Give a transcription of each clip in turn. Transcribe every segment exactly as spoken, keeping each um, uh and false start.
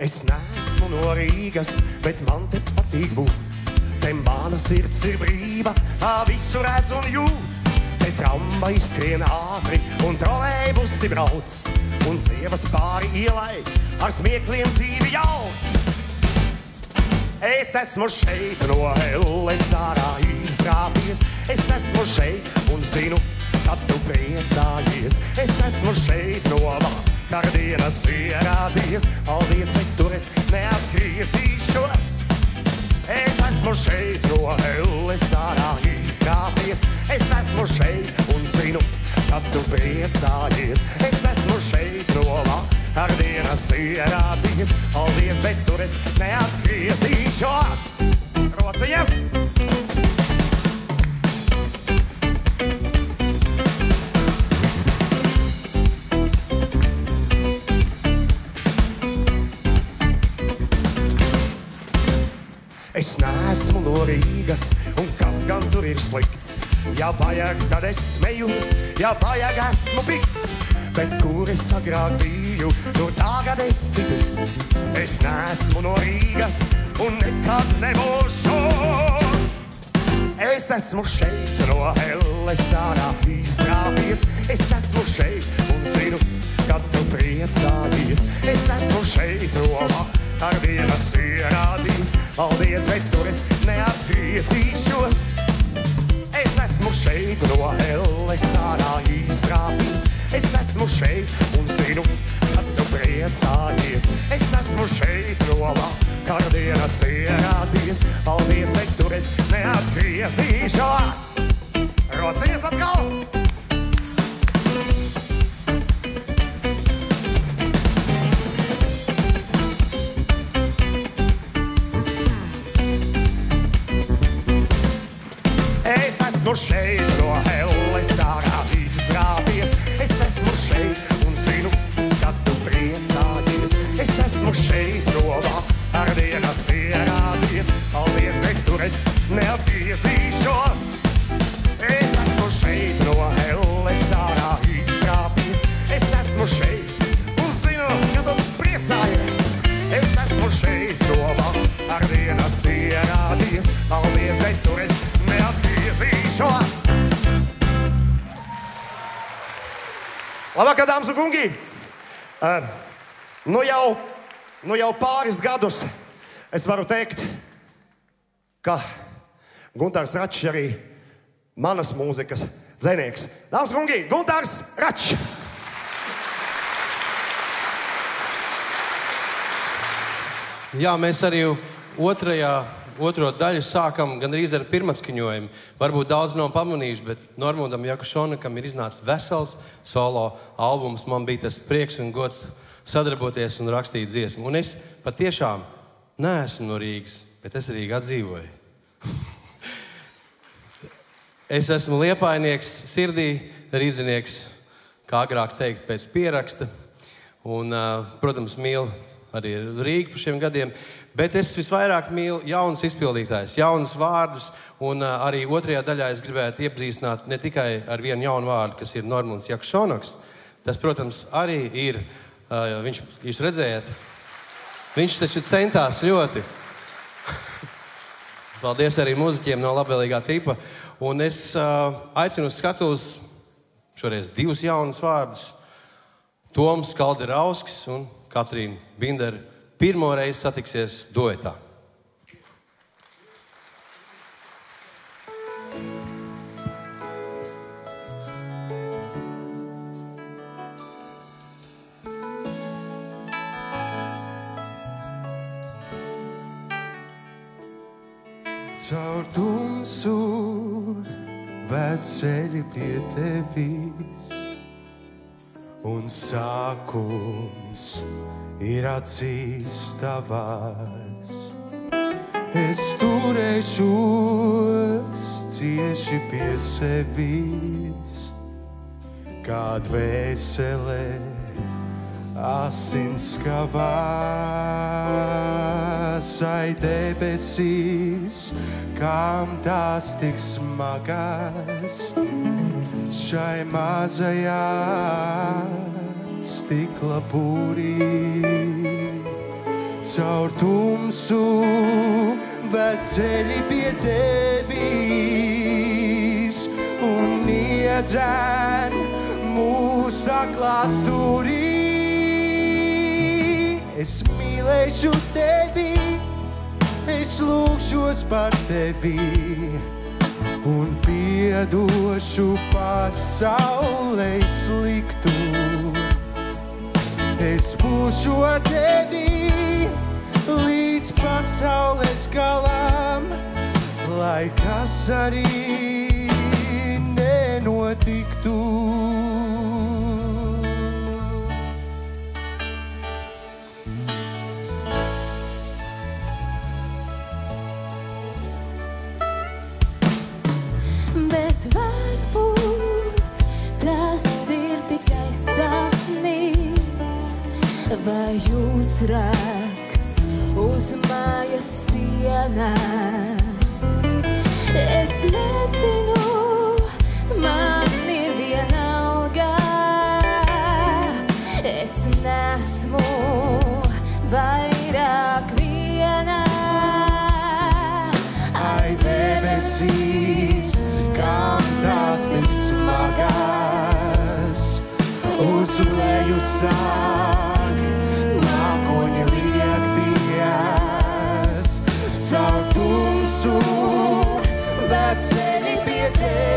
Es neesmu no Rīgas, bet man te patīk būt. Te mana sirds ir brīva, visu redz un jūt. Te tramvai skrien ātri un trolejbusi brauc. Un dzievas pāri ielai ar smiekliem dzīvi jauc. Es esmu šeit no elles ārā izrāpies. Es esmu šeit un zinu, kad tu priecājies. Es esmu šeit no vakardienas ierādies. Paldies, bet tur es neatgriezīšos. Es esmu šeit no elles ārā izrāpies. Es esmu šeit un zinu, kad tu priecājies. Es esmu šeit no vakardienas ierādies. Paldies, bet tur es neatgriezīšos. Rociņas! Es neesmu no Rīgas, un kas gan tur ir slikts. Ja vajag, tad es smejos, ja vajag, esmu pikts. Bet kur es agrāk biju, tur tagad esi tu. Es neesmu no Rīgas, un nekad nebūšu. Es esmu šeit no elles ārā izrāpies. Es esmu šeit un zinu, kad tu priecājies. Es esmu šeit no vakardienas ierādies. Paldies, bet tur es neatgriezīšos. Es esmu šeit no elles ārā izrāpies. Es esmu šeit un zinu, kad tu priecājies. Es esmu šeit no vakardienas ierādies. Paldies, bet tur es neatgriezīšos. Rociņas atkal! Es esmu šeit no elles ārā izrāpies. Es esmu šeit un zinu, kad tu priecājies. Es esmu šeit no vakardienas ierādies. Paldies, bet tur es neatgriezīšos. Es esmu šeit no elles ārā izrāpies. Es esmu šeit un zinu, kad tu priecājies. Es esmu šeit no vakardienas ierādies. Paldies, bet tur es neatgriezīšos. Labvakar, dāmas un kungi! Uh, nu, jau, nu jau pāris gadus es varu teikt, ka Guntārs Račs arī manas mūzikas dzejnieks. Dāmas un kungi, Guntārs Račs! Jā, mēs arī otrajā Otro daļu sākam gandrīz ar pirmatskaņojumu. Varbūt daudz nav pamanījuši, bet Normundam Jakušonakam ir iznācis vesels solo albums. Man bija tas prieks un gods sadarboties un rakstīt dziesmu. Un es patiešām neesmu no Rīgas, bet es Rīgā dzīvoju. Es esmu liepainieks sirdī, rīdzinieks, kā agrāk teikt, pēc pieraksta. Un, protams, mīlu arī Rīgu par šiem gadiem, bet es visvairāk mīlu jaunas izpildītājs, jaunas vārdus, un uh, arī otrajā daļā es gribētu iepazīstināt ne tikai ar vienu jaunu vārdu, kas ir Normunds Jakušonaks. Tas, protams, arī ir, uh, viņš, jūs redzējat, viņš taču centās ļoti. Paldies arī mūziķiem no labvēlīgā tipa, un es uh, aicinu uz skatuves šoreiz divus jaunus vārdus. Toms Kalderauskis un Katrīna Bindera pirmo reizi satiksies duetā. Caur tumsu ved ceļi pie tevis, un sākums ir acīs tavās. Es turēšos cieši pie sevis, kā dvēselē asins skavās. Ai debesīs, kam tās tik smagas, šai mazajā stikla pūrī. caur tumsu ved ceļi pie tevis un iedzen mūsu klāsturī. Es mīlēšu tevi, es lūgšos par tevi un piedošu pasaulē sliktu. Es būšu ar tevi līdz pasaules galam, lai kas arī nenotiktu. Bet varbūt tas ir tikai sapnis, vai jūs raksts uz mājas sienas. Es nezinu, man ir vienalga, es nesmu vairāk viena. Ai debesīs, kam tās tik smagas, uz leju sāk mākoņi liekties, caur tumsu ved ceļi pie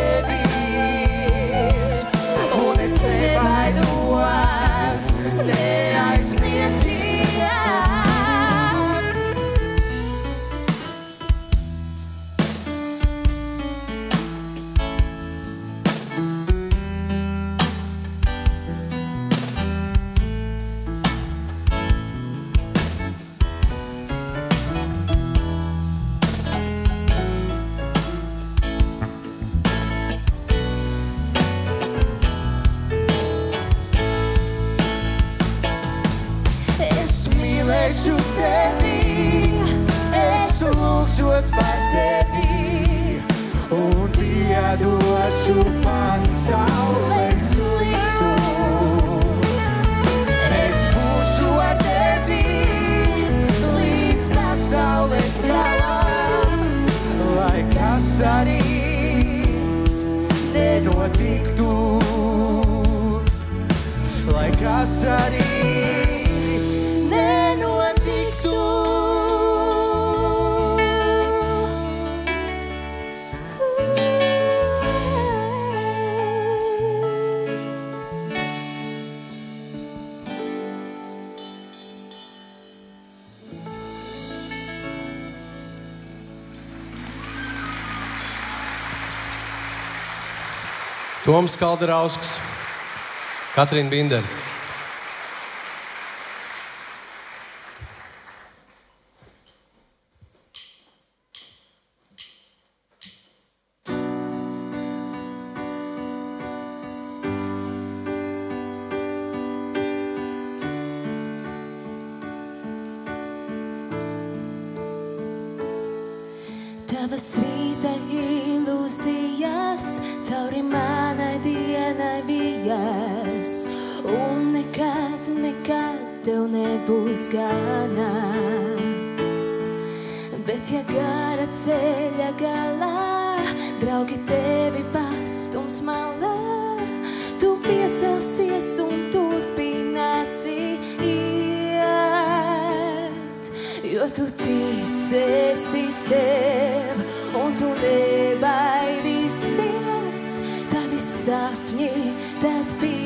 tevis, un es nebaidos neaizsniegties. Mīlēšu tevi, es lūgšos par tevi un piedošu pasaulē sliktu. Es būšu ar tevi līdz pasaules galam, lai kas arī nenotiktu, lai kas arī Toms Kalderausks, Katrīna Bindere. Tavas rīta ilūzijas cauri manai dienai vijas, un nekad, nekad tev nebūs gana. Bet ja gara ceļa galā draugi tevi pastums malā, tu piecelsies un turpināsi iet, jo tu ticēsi sev un tu nebaidīsies, tavi sapņi tad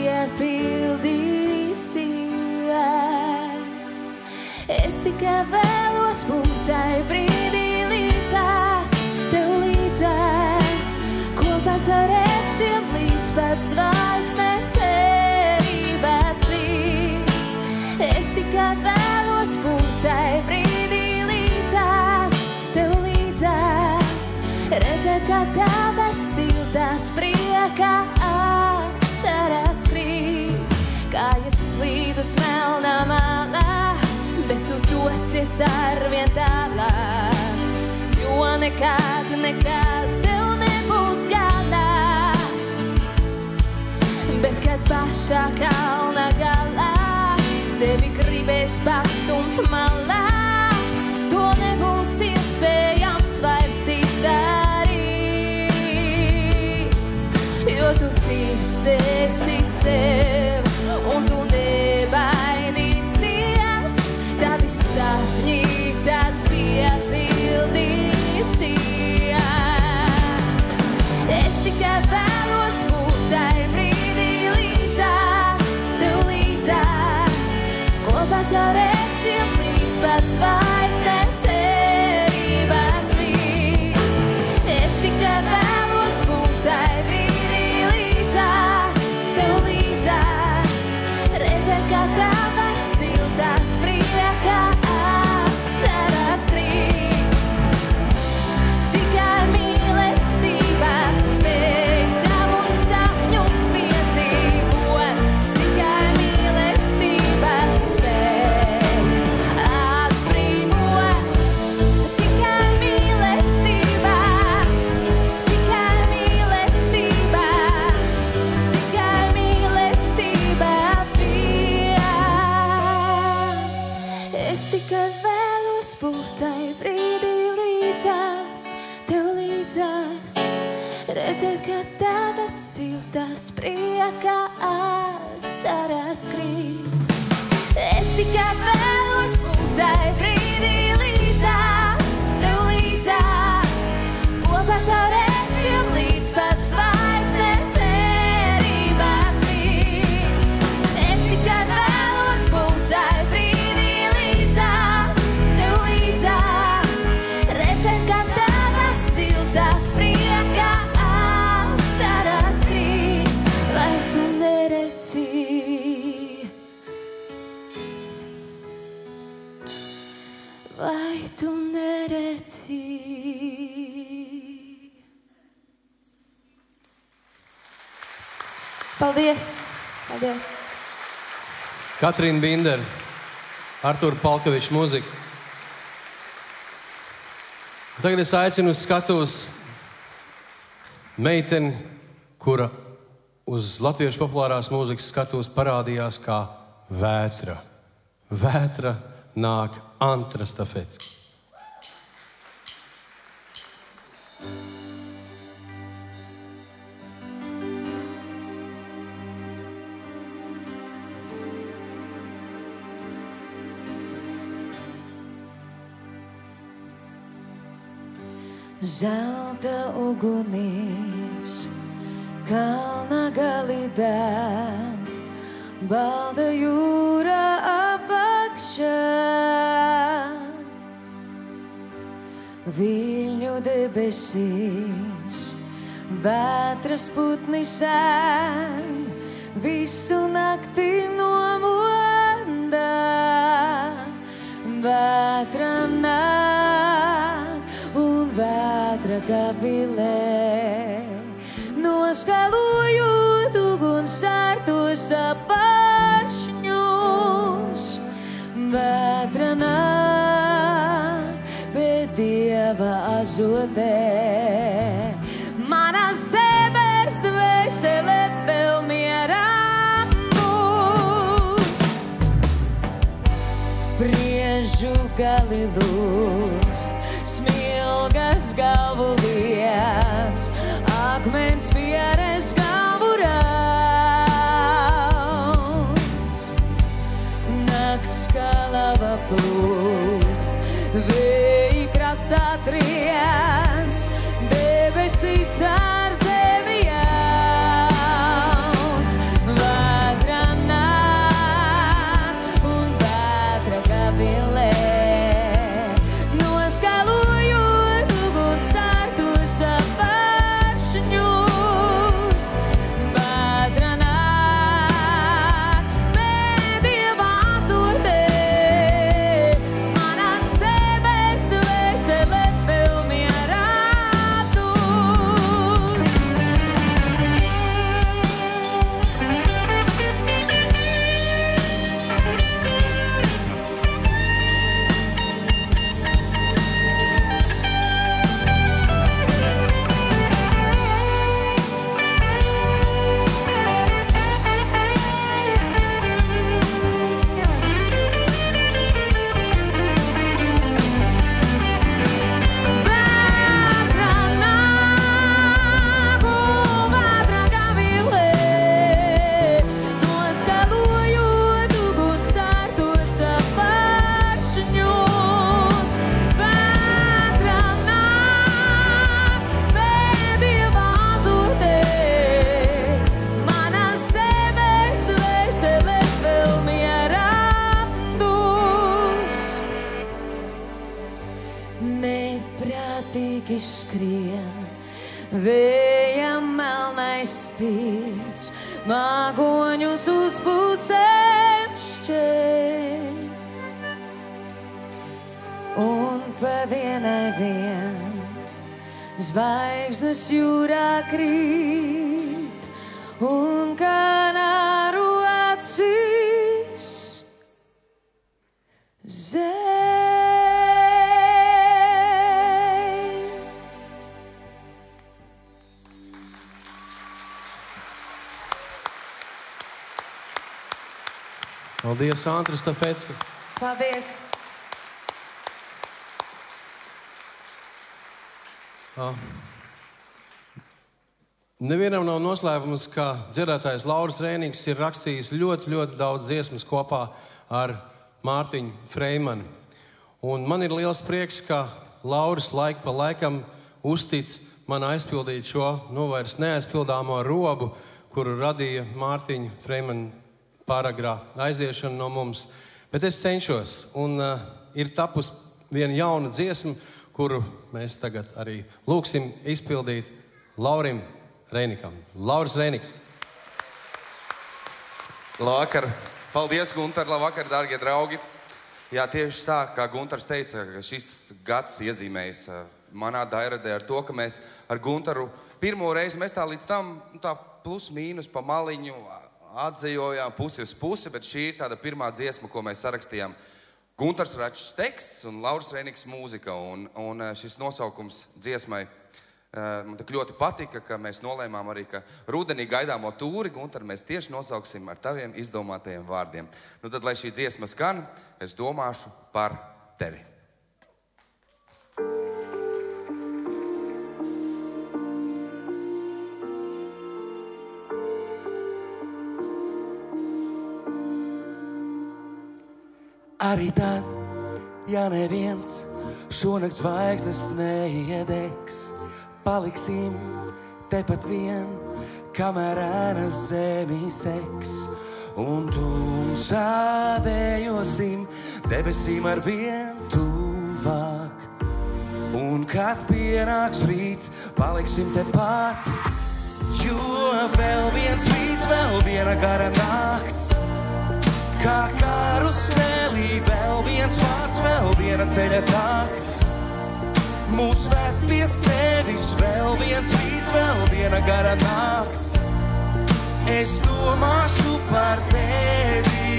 piepildīsies. Es tikai vēlos būt tai brīdī līdzās, tev līdzās, kopā caur ēkšķiem līdz pat zvaigznēm cerībās vīt. Es tikai vēlos būt tai brīdī līdzās, tev līdzās, redzēt, kā tavas siltās priekā asaras krīt, kājas slīd uz melnā malā, bet tu dosies arvien tālāk, jo nekad, nekad tev nebūs gana. Bet kad pašā kalna galā tevi grib gribēs pastumt malā, to nebūs iespējams vairs izdarīt. Jo tu ticēsi sev, un tu nebaidīsies, tavi sapņi tad piepildīsies. Es tikai vēlos būt tai brīdī līdzās, tev līdzās, kopā caur ērkšķiem līdz pat zvaigznēm cerības vīt. Es tikai vēlos būt tai brīdī līdzās, tev līdzās, redzēt, kā tavas siltās priekā asaras krīt. Tikai mīlestībā spēj tavus sapņus piedzīvot, tikai mīlestībā spēj atbrīvot. Tikai mīlestībā, tikai mīlestībā, tikai mīlestībā vien. Es tikai vēlos būt tai brīdī līdzās, tev līdzās, redzēt, kā tavas siltās priekā asaras krīt. Es tikai vēlos būt tai brīdī līdzās, tev līdzās, kopā caur ērkšķiem līdz pat zvaigznēm cerības vīt. Es tikai vēlos būt tai brīdī līdzās, tev līdzās, redzēt, kā tavas siltās priekā asaras krīt. Vai tu neredzi? Vai tu neredzi? Paldies! Paldies! Katrīna Binder, Artūra Palkoviča mūzika. Tagad es aicinu uz skatuves meiteni, kura uz latviešu populārās mūzikas skatuves parādījās kā vētra. Vētra nāk Antra Stafets. Zelta ugunīs, kalna galidā, balta jūra apakšā. Viļņu debesīs, vētras putni sēd, visu nakti nomodā. Vētra nāk un vētra gavilē, noskalojot ugunsārtos apāršņos. Vētra nāk, bet Dieva azotē, mana zemes dvēsele vēl mierā būs. Priežu gali lūst, smilgas galvu liec, akmens pieres galvu rauc. Nakts kā lava plūst, vēji krastā triec, debesīs ar zemi jauc. Vētra nāk un vētra gavilē, noskalojot ugunsārtos apāršņos. Vētra nāk, bet Dieva azotē, mana zemes dvēsele vēl mierā būs. nemitīgi skrien, vējam melnais spīdz, māgoņus uz pusēm šķēr. Un pa vienai vien zvaigznes jūrā krīt, un kanāru acīs zēj. Paldies, Andra Stafecka. Paldies! Uh, nevienam nav noslēpums, ka dziedātājs Lauris Rēnings ir rakstījis ļoti, ļoti daudz dziesmas kopā ar Mārtiņu Freimanu. Un man ir liels prieks, ka Lauris laik pa laikam uztic man aizpildīt šo, nu vairs neaizpildāmo robu, kuru radīja Mārtiņa Freimana pāragrā aiziešana no mums. Bet es cenšos, un uh, ir tapus viena jauna dziesma, kuru mēs tagad arī lūksim izpildīt Laurim Rēnikam. Lauris Rēniks. Labvakar. Paldies, Guntar. Labvakar, dārgie draugi. Jā, tieši tā, kā Guntars teica, ka šis gads iezīmējas manā dairadē ar to, ka mēs ar Guntaru pirmo reizi, mēs tā līdz tam tā plus mīnus pa maliņu atzējojām pusi uz pusi, bet šī ir tāda pirmā dziesma, ko mēs sarakstījām. Guntars Račs teksts un Lauris Rēniks mūzika, un, un šis nosaukums dziesmai man tik ļoti patika, ka mēs nolēmām arī, ka rudenī gaidāmo tūri, Guntar, mēs tieši nosauksim ar taviem izdomātajiem vārdiem. Nu tad, lai šī dziesma skan, es domāšu par tevi. Arī tad, ja neviens šonakt zvaigznes neiedegs, paliksim tepat vien, kamēr ēna zemi seks. Un tumsā dejosim debesīm ar vien tuvāk. Un kad pienāks rīts, paliksim tepat, jo vēl viens rīts, vēl viena gara nakts. Kā karuselī, vēl viens vārds, vēl viena ceļa takts. Mūs ved pie sevis, vēl viens rīts, vēl viena gara nakts. Es domāšu par tevi.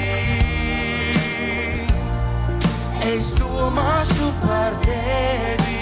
Es domāšu par tevi.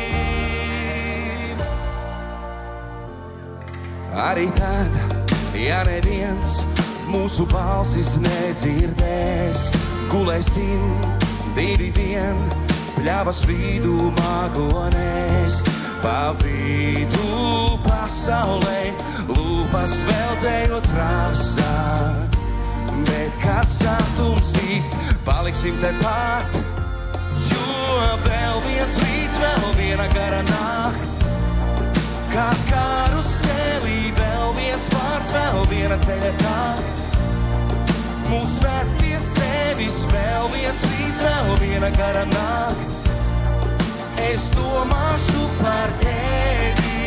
Arī tad, ja neviens mūsu balsis nedzirdēs, gulēsim divi vien, pļavas vidū māgonēs. Pa vidu pasaulē, lūpas veldzējot trasā. Bet kad satumsīs, paliksim tepat, jo vēl viens rīts, vēl viena gara nakts. Kā karuselī, vēl viens vārds, vēl viena ceļa takts. Mūs ved pie sevis, vēl viens rīts, vēl viena gara nakts. Es domāšu par tevi.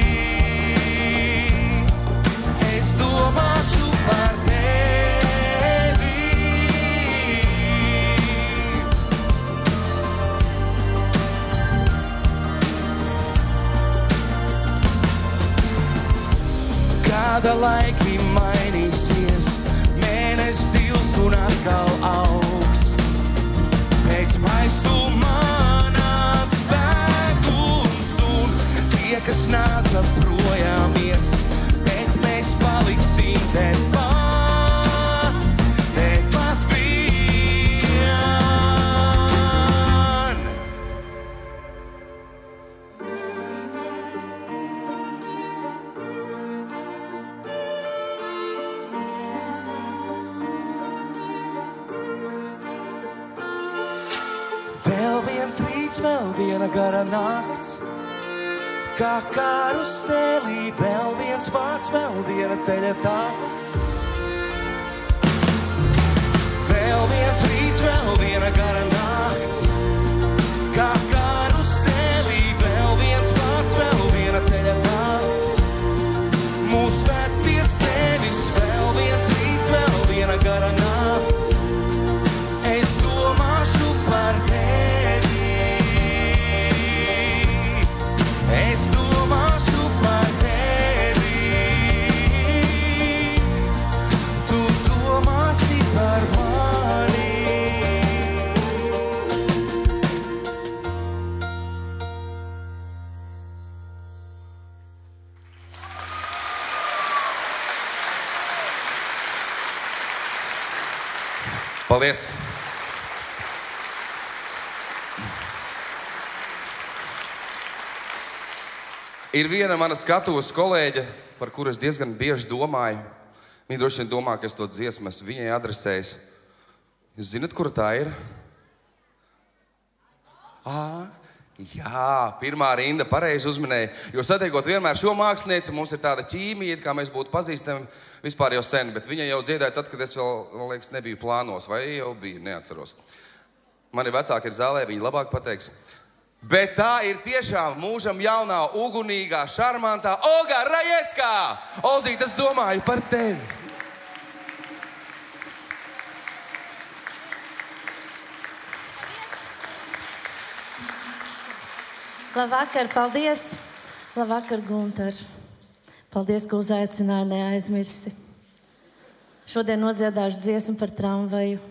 Es domāšu par tevi. Kāda laiki mainīsies, mēnes dils un atkal augs. Pēc maisuma nāks bēgums un tie, kas nāca projāmies, bet mēs paliksim tepat, tepat vien. Vēl viens rīts, vēl viena gara nakts. Kā karuselī, vēl viens vārds, vēl viena ceļa takts. Vēl viens rīts, vēl viena gara nakts. Kā karuselī, vēl Paldies! Ir viena mana skatuves kolēģe, par kuru es diezgan bieži domāju. Viņa droši vien domā, ka es to dziesmu esmu viņai adresējis. Jūs zinat, kur tā ir? Ā, jā, pirmā rinda pareizi uzminēja. Jo satiekot vienmēr šo mākslinieci, mums ir tāda ķīmija, kā mēs būtu pazīstami vispār jau sen, bet viņa jau dziedāja tad, kad es vēl, liekas, nebiju plānos, vai jau biju, neatceros. Mani vecāki ir zālē, viņi labāk pateiks. Bet tā ir tiešām mūžam jaunā, ugunīgā, šarmantā Olga Rajecka! Olzīt, es domāju par tevi! Labvakar, paldies! Labvakar, Gunter! Paldies, ka uzaicināji, neaizmirsi. Šodien nodziedāšu dziesmu par tramvaju.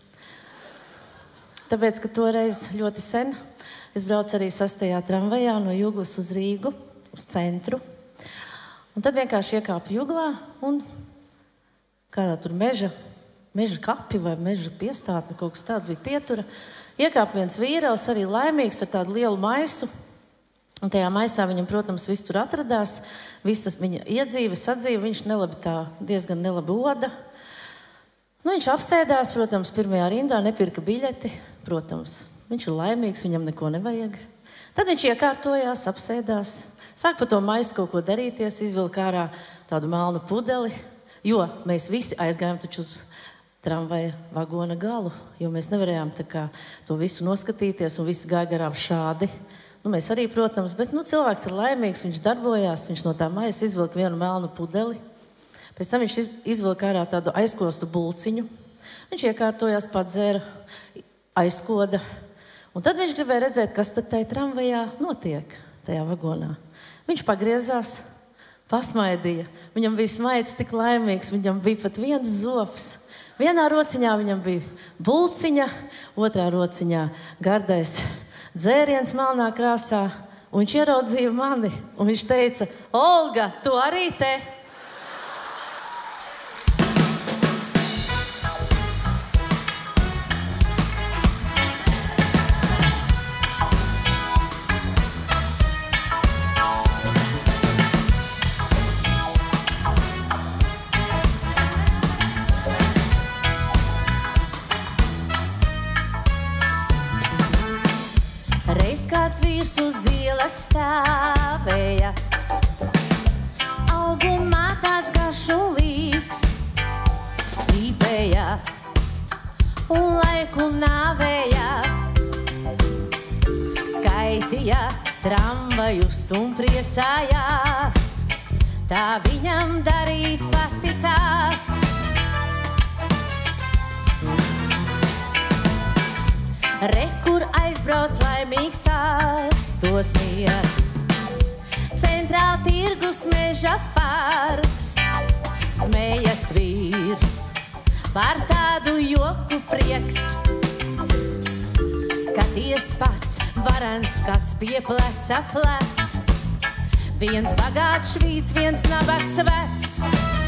Tāpēc, ka toreiz ļoti sen es braucu arī sastajā tramvajā no Juglas uz Rīgu, uz centru. Un tad vienkārši iekāpu Juglā un kādā tur meža, meža kapi vai meža piestātne, kaut kas tāds bija pietura. Iekāpu viens vīrels, arī laimīgs ar tādu lielu maisu. Un tajā maisā viņam, protams, viss tur atradās. Visas viņa iedzīve, sadzīve, viņš nelabi tā, diezgan nelabi oda. Nu, viņš apsēdās, protams, pirmajā rindā, nepirka biļeti, protams. Viņš ir laimīgs, viņam neko nevajag. Tad viņš iekārtojās, apsēdās, sāk pa to maisu kaut ko darīties, izvilka ārā tādu melnu pudeli, jo mēs visi aizgājām taču uz tramvaja vagona galu, jo mēs nevarējām tā kā to visu noskatīties un visi gāja garām šādi. Nu, mēs arī, protams, bet nu, cilvēks ir laimīgs, viņš darbojās, viņš no tā maisa izvilka vienu melnu pudeli. Pēc tam viņš izvilka ārā tādu aizkostu bulciņu. Viņš iekārtojās, padzēra, aizkoda. Un tad viņš gribēja redzēt, kas tad tajā tramvajā notiek, tajā vagonā. Viņš pagriezās, pasmaidīja. Viņam bija smaids tik laimīgs, viņam bija pat viens zobs. Vienā rociņā viņam bija bulciņa, otrā rociņā gardais dzēriens melnā krāsā. Un viņš ieraudzīja mani, un viņš teica, Olga, tu arī te? Kāds vīrs uz ielas stāvēja, augumā tāds garšulīgs, pīpēja un laiku nāvēja, skaitīja tramvajus un priecājās, tā viņam darīt patikās. Re, kur aizbrauc laimīgs astotnieks, centrāl tirgus meža parks, smējas vīrs, par tādu joku prieks. Skaties pats, varens kāds pie pleca plec, viens bagāts švīts, viens nabaks vecs.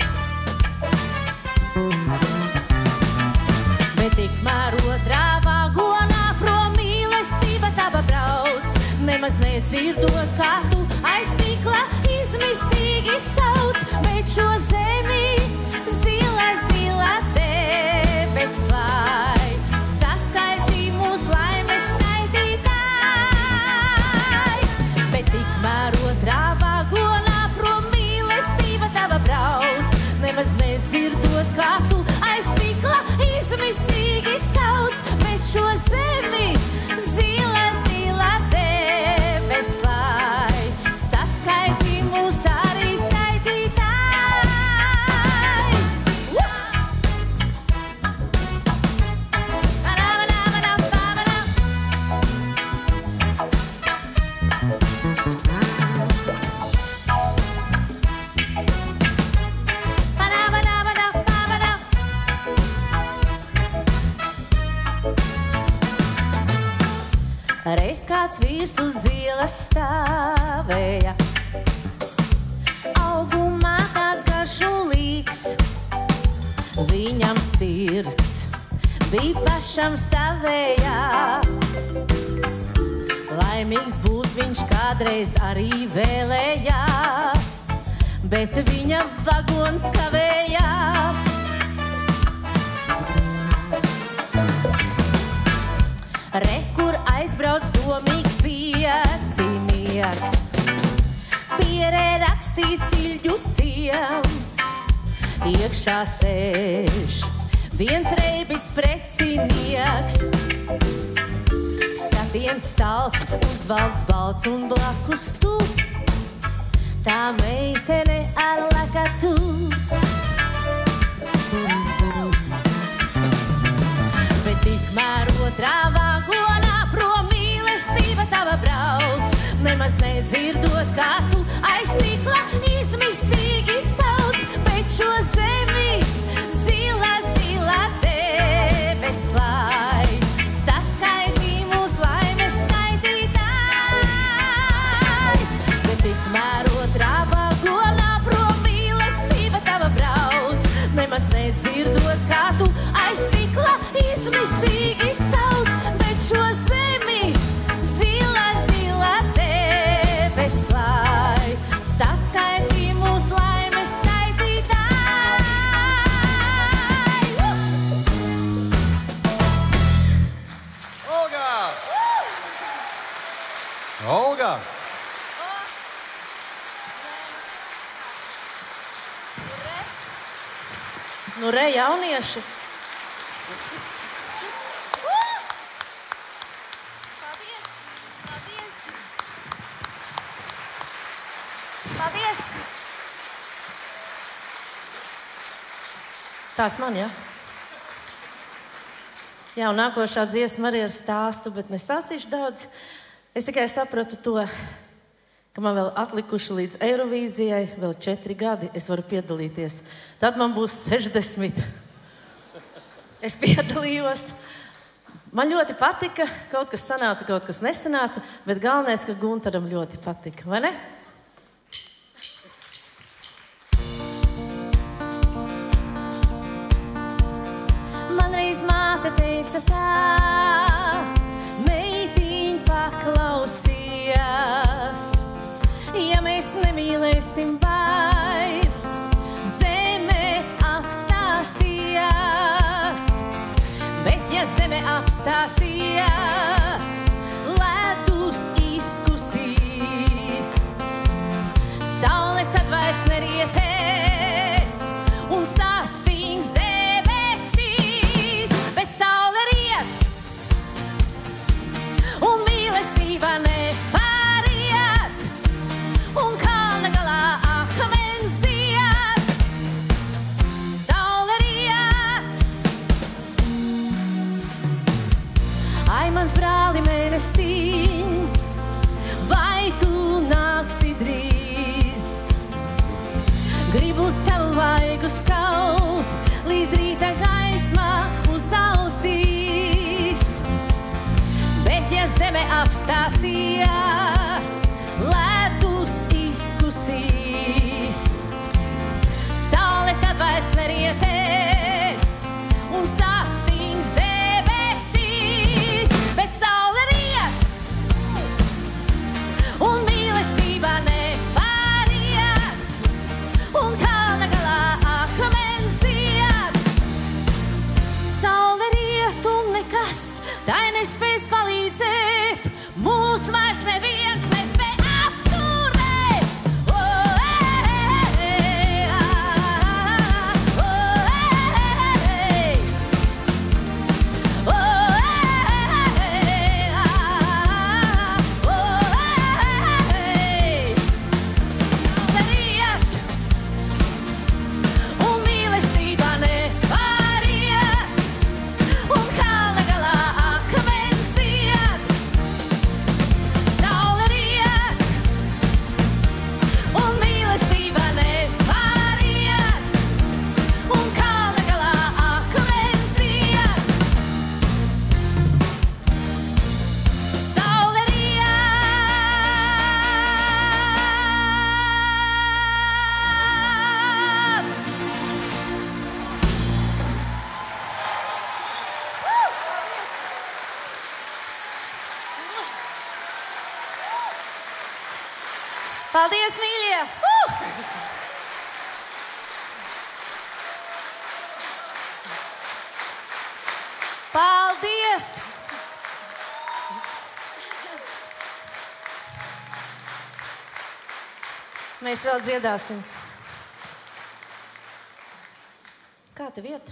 Bet tikmēr otrā vagonā prom mīlestība tava brauc, nemaz nedzirdot, kā tu aiz stikla izmisīgi sauc, bet šo zemi zila, zila debes klāj, saskaitī mūs laimes skaitītāji. Bet tikmēr otrā vagonā prom mīlestība tava brauc, nemaz nedzirdot, kā tu aiz stikla izmisīgi sauc, bet šo zemi zila, zila debes klāj, saskaitī mūs arī skaitītāji. Reiz kāds vīrs uz ielas stāvēja, augumā tāds garšulīgs, viņam sirds bija pašam savējā. Laimīgs būt viņš kādreiz arī vēlējās, bet viņa vagons kavējās. Re, kur aizbrauc domīgs piecinieks, pierē rakstīts Iļģu ciems. Iekšā sēž viens reibis precinieks, skatiens stalts, uzvalks balts un blakus tu, tā meitene ar lakatu. Bet tikmēr otrā vagonā prom mīlestība tava brauc, nemaz nedzirdot, kā tu aiz stikla izmisīgi sauc, bet šo zemi zila, zila debes klāj, saskaitī mūs laimes skaitītāji. Bet tikmēr otrā vagonā prom mīlestība tava brauc, nemaz nedzirdot, kā tu aiz stikla izmisīgi sauc, bet šo zemi zila, zila debes klāj, saskaitī mūs laimes skaitītāji. Olga! Olga! Nu, re, jaunieši. Paldies! Paldies! Paldies! Tās man, jā? Jā, un nākošā dziesma arī ar stāstu, bet nestāstīšu daudz. Es tikai sapratu to, ka man vēl atlikuši līdz Eirovīzijai vēl četri gadi, es varu piedalīties. Tad man būs sešdesmit. Es piedalījos. Man ļoti patika, kaut kas sanāca, kaut kas nesanāca, bet galvenais, ka Guntaram ļoti patika, vai ne? Man reiz māte teica tā, meitiņ paklausījās, ja mēs nemīlēsim vairs, zeme apstāsījās. Bet ja zeme apstāsījās, ledus izkusīs, saule tad vairs nerietēs un sastings debesīs. Bet saule riet un mīlestība nepāriet, un kalna galā akmens iet. Saule riet. Ai, mans brāli mēnestiņ, vai tu nāksi drīz? Gribu tavu vaigu skaut, līdz rīta gaismā uz ausīs. Bet ja zeme apstāsījās, ledus izkusīs, saule tad vairs nerietēs un sastings debesīs. Bet saule riet un mīlestība nepāriet, un kalna galā akmens iet. Saule riet un nekas tai nespēs palīdzēt, mūs vairs neviens Paldies, mīļie! Uh! Paldies! Mēs vēl dziedāsim. Kā tev iet?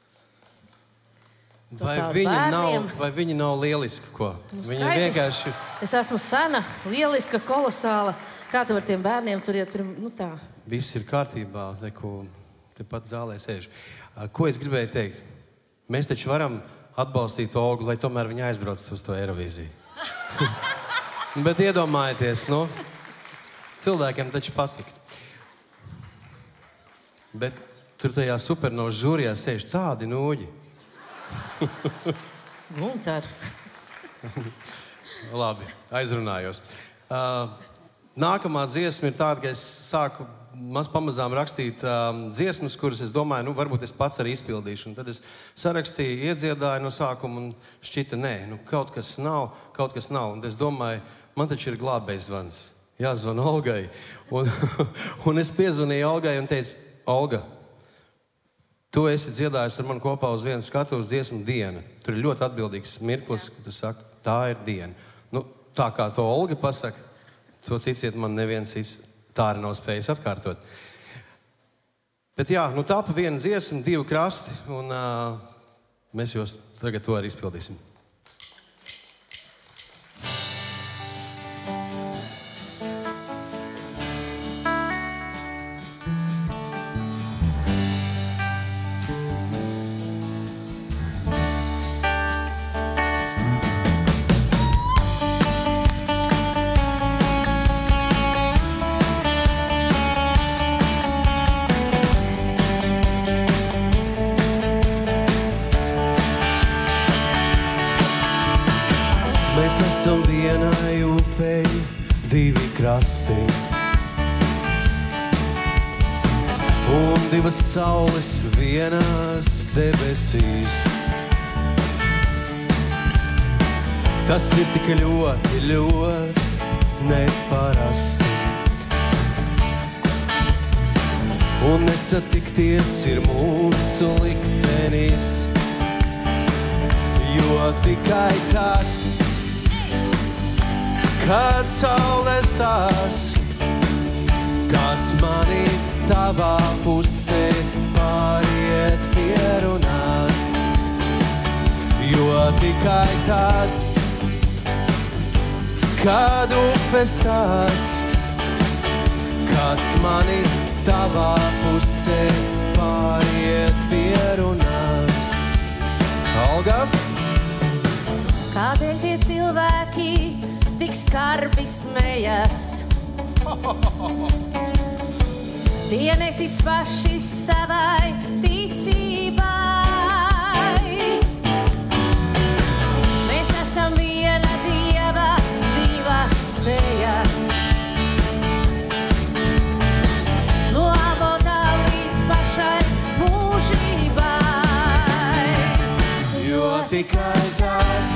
Vai viņi, nav, vai viņi nav lieliski, ko? Nu, viņi skaidrs. vienkārši... Es esmu sena, lieliska, kolosāla. Kā tu ar tiem bērniem tur iet? Pirm... Nu tā. Viss ir kārtībā, neko tepat zālē sēž. Ko es gribēju teikt? Mēs taču varam atbalstīt Olgu, lai tomēr viņa aizbrauc uz to Eirovīziju. Bet iedomājieties, nu, cilvēkiem taču patikt. Bet tur tajā supernovas žūrijā sēž tādi nūģi. Guntar. Labi, aizrunājos. Uh, nākamā dziesma ir tāda, ka es sāku maz pamazām rakstīt um, dziesmas, kuras es domāju, nu, varbūt es pats arī izpildīšu. Un tad es sarakstīju, iedziedāju no sākuma un šķita, nē, nu, kaut kas nav, kaut kas nav. Un es domāju, man taču ir glābējs zvans. Jāzvan Olgai. Un, un es piezvanīju Olgai un teicu, Olga, tu esi dziedājis ar mani kopā uz vienu skatuves dziesmu diena. Tur ir ļoti atbildīgs mirklis, ka tu saki, tā ir diena. Nu, tā kā to Olga pasaka, to ticiet man neviens tā arī nav spējis atkārtot. Bet jā, nu tā pa viena dziesma, divi krasti, un uh, mēs jūs tagad to arī izpildīsim. Mēs esam vienai upei, divi krasti un divas saules vienās debesīs. Tas ir tik ļoti, ļoti neparasti. Un nesatikties ir mūsu liktenis, jo tikai tad, kad saule stās, kāds mani tavā pusē pāriet pierunās. Jo tikai tad, kad upe stās, kāds mani tavā pusē pāriet pierunās. Olga? Kādēļ tie cilvēki tik skarbi smejas? Tie netic paši savai ticībai. Mēs esam viena Dieva divas sejas. No avodā līdz pašai mūžībai. Jo tikai tad,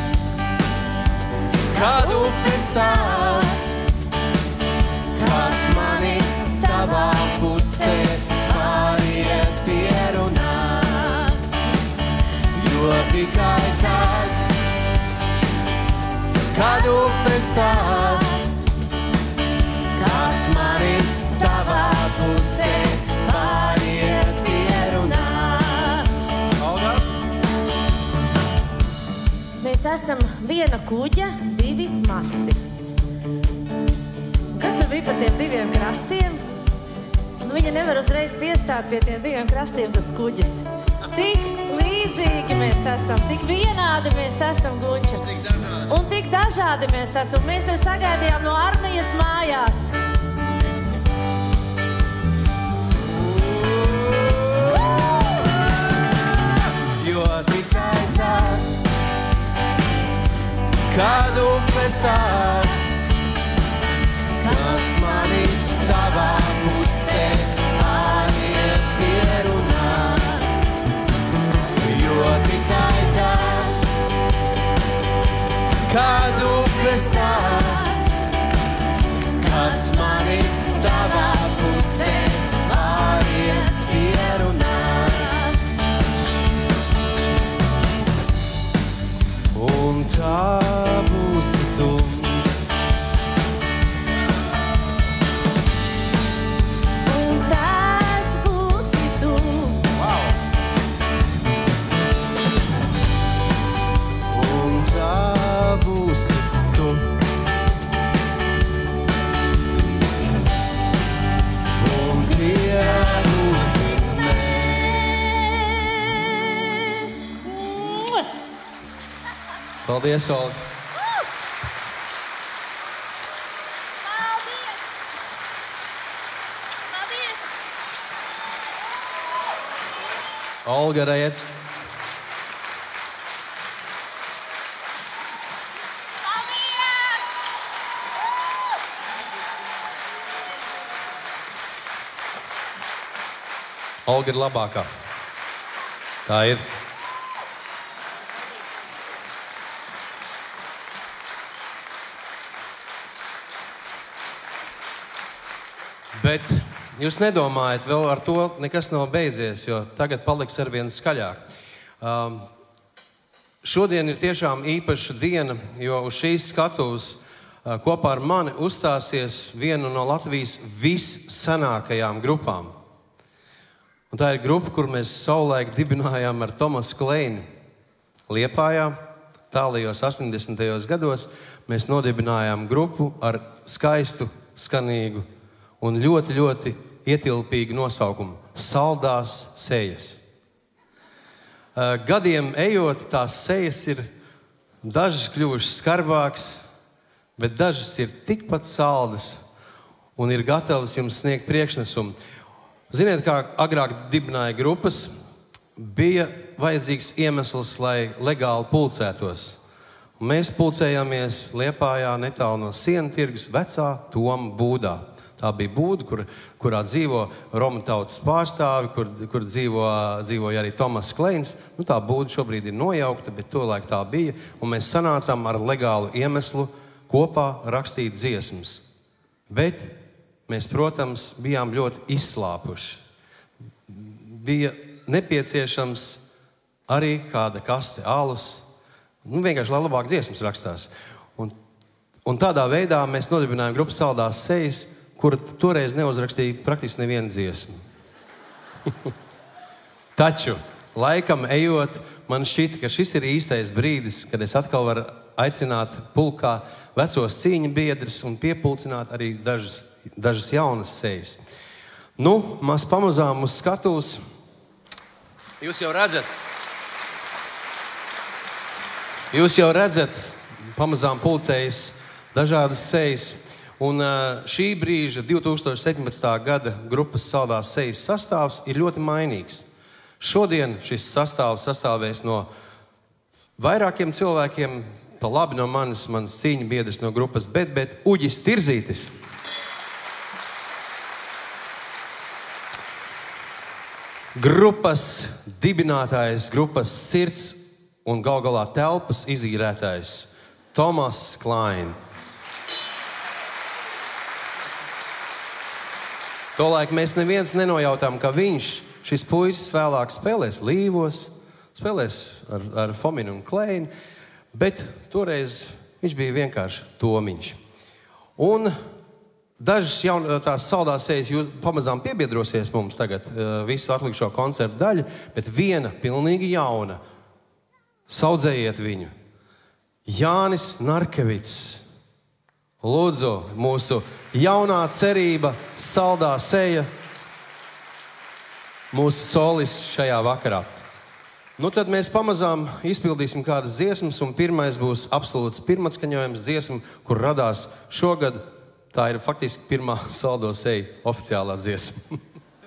kad upe stās, kāds mani tavā pusē pāriet pierunās. Jo tikai tad, kad upe stās, kāds mani tavā pusē pāriet pierunās. Mēs esam viena kuģa, divi masti. Kas tur bija par tiem diviem krastiem? Nu, viņa nevar uzreiz piestāt pie tiem diviem krastiem tas kuģis. Tik līdzīgi mēs esam, tik vienādi mēs esam, Gunča. Un tik dažādi mēs esam. Mēs tev sagaidījām no armijas mājās. Jo tikai tad, kad upe stās, kāds mani tavā pusē pāriet pierunās. Jo tikai tad, kad upe stās, kāds mani tavā pusē pāriet pierunās. Un tā būsi tu. Un tas būsi tu. Wow. Un tā būsi tu. Un tie būsim mēs. Paldies, Olga. Paldies! Paldies! Olga Rajec. Paldies! Olga ir labākā. Tā ir. Bet jūs nedomājat, vēl ar to nekas nav beidzies, jo tagad paliks arvien skaļāk. Um, šodien ir tiešām īpaša diena, jo uz šīs skatuves uh, kopā ar mani uzstāsies viena no Latvijas vissenākajām grupām. Un tā ir grupa, kur mēs savulaik dibinājām ar Tomasu Kleinu Liepājā, tālajos astoņdesmitajos gados. Mēs nodibinājām grupu ar skaistu, skanīgu un ļoti, ļoti ietilpīgu nosaukumu – Saldās sejas. Gadiem ejot, tās sejas ir dažas kļuvušas skarbākas, bet dažas ir tikpat saldas un ir gatavas jums sniegt priekšnesumu. Ziniet, kā agrāk dibināja grupas, bija vajadzīgs iemesls, lai legāli pulcētos. Un mēs pulcējāmies Liepājā netālu no Sienu tirgus vecā Toma būdā. Tā bija būda, kur, kurā dzīvo Romu tautas pārstāvi, kur, kur dzīvo, dzīvoja arī Tomas Kleins. Nu, tā būda šobrīd ir nojaukta, bet tolaik tā bija. Un mēs sanācām ar legālu iemeslu kopā rakstīt dziesmas. Bet mēs, protams, bijām ļoti izslāpuši. Bija nepieciešams arī kāda kaste alus. Nu, vienkārši, lai labāk dziesmas rakstās. Un, un tādā veidā mēs nodibinājām grupu Saldās sejas, kur toreiz neuzrakstīja praktiski nevienu dziesmu. Taču, laikam ejot, man šķita, ka šis ir īstais brīdis, kad es atkal varu aicināt pulkā vecos cīņu biedrus un piepulcināt arī dažas, dažas jaunas sejas. Nu, mēs pamazām uz skatuves. Jūs jau redzat, jūs jau redzat, pamazām pulcējas dažādas sejas. Un šī brīža, divi tūkstoši septiņpadsmitā gada grupas Saldās sejas sastāvs ir ļoti mainīgs. Šodien šis sastāvs sastāvēs no vairākiem cilvēkiem, pa labi no manis, manas cīņu biedrs no grupas Bet, bet Uģis Tirzītis. Grupas dibinātājs, grupas sirds un gal galā telpas izīrētājs Tomas Kleins. Tolaik mēs neviens nenojautām, ka viņš, šis puisis vēlāk spēlēs Līvos, spēlēs ar, ar Fominu un Kleinu, bet toreiz viņš bija vienkārši Tomiņš. Un dažas jaun, tās Saldās sejas jūs pamazām piebiedrosies mums tagad visu atlikušo koncertu daļu, bet viena pilnīgi jauna. Saudzējiet viņu. Jānis Narkevics. Lūdzu, mūsu jaunā cerība, Saldā seja, mūsu solists šajā vakarā. Nu, tad mēs pamazām izpildīsim kādas dziesmas, un pirmais būs absolūts pirmatskaņojums dziesma, kur radās šogad. Tā ir faktiski pirmā Saldo seja oficiālā dziesma.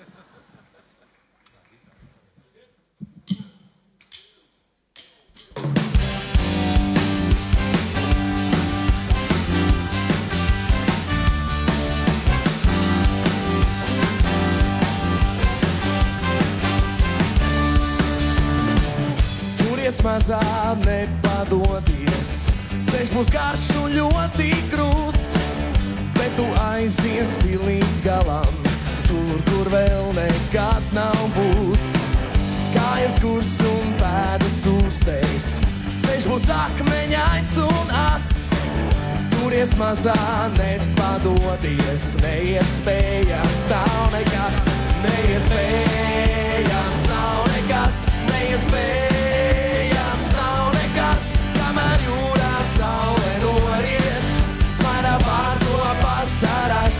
Mazām nepadodies, ceļš būs garš un ļoti grūts, bet tu aiz aiziesi līdz galam, tur, kur vēl nekad nav būs. Kājas gurs un pēdas uzteis, ceļš būs akmeņains un as. Turies mazā, nepadodies, neiespējams nav nekas, neiespējams nav nekas, neiespējams nav nekas, kamēr jūrā saule noriet, smaidā pār to pasaras.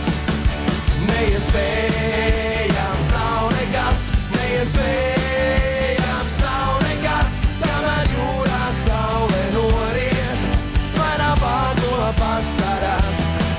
Neiespējams nav nekas, neiespējams nav nekas, kamēr jūrā saule noriet, smaidā pār to pasaras.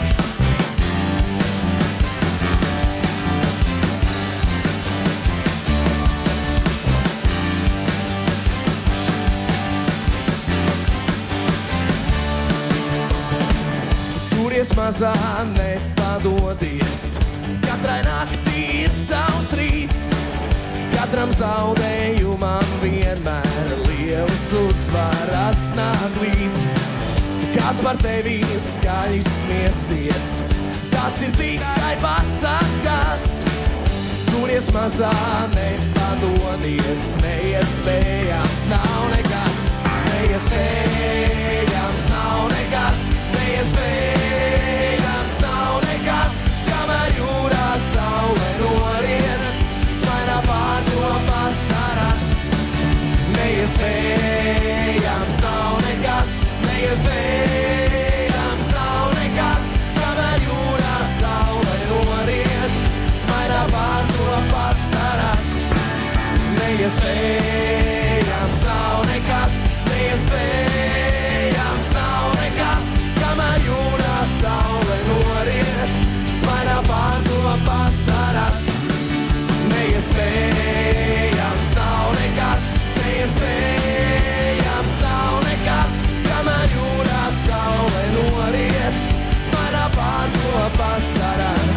Turies mazā, nepadodies, katrai naktī ir savs rīts, katram zaudējumam vienmēr lielas uzvaras nāk līdz. Kāds par tevi skaļi smiesies, tas ir tikai pasakas. Turies mazā, nepadodies, neiespējams nav nekas, neiespējams nav nekas, neiespējams nav nekas, kamēr jūrā saule noriet, smaidā pār to pasaras. Neiespējams nav nekas, neiespējams nav nekas, kamēr jūrā saule noriet, smaidā pār to pasaras. Neiespējams nav nekas, neiespējams nav nekas, kamēr jūrā saule noriet, smaidā pār to pasaras. Neiespējams nav nekas, neiespējams nav nekas, kamēr jūrā saule noriet, smaidā pār to pasaras.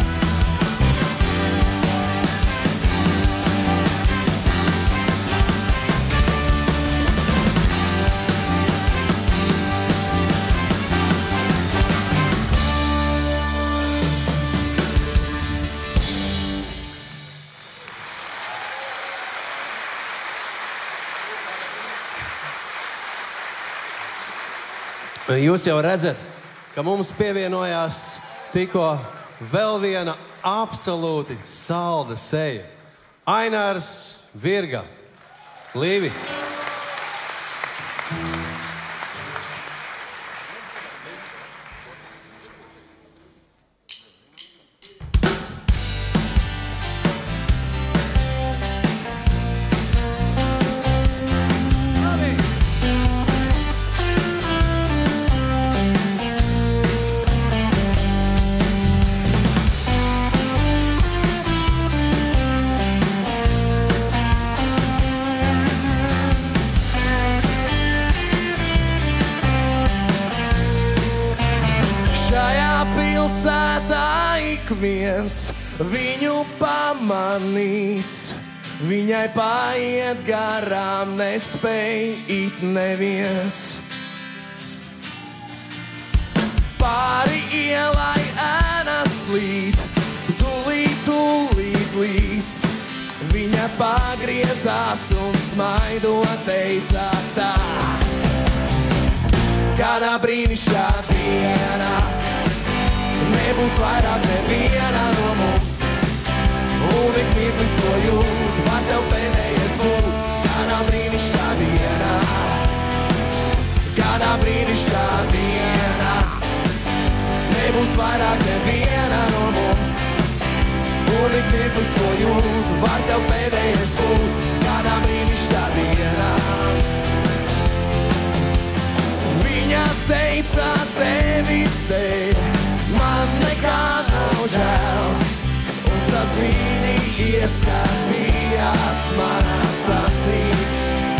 Jūs jau redzat, ka mums pievienojās tikko vēl viena absolūti salda seja. Ainārs Virga. Līvi. Viens viņu pamanīs, viņai paiet garām nespēj it neviens. Pāri ielai ēnas līt, tulīt, tulīt līs. Viņa pagriezās un smaidot teica tā. Kādā brīnišķā dienā nebūs vairāk neviena no mums, un ik mirklis to jūt, var tev pēdējais būt. Kādā brīnišķā dienā, kādā brīnišķā dienā nebūs vairāk neviena no mums, un ik mirklis to jūt, var tev pēdējais būt. Kādā brīnišķā dienā viņa teica tevis dēļ, man nekā nav žēl, un tad zīni ieskatījās manās acīs.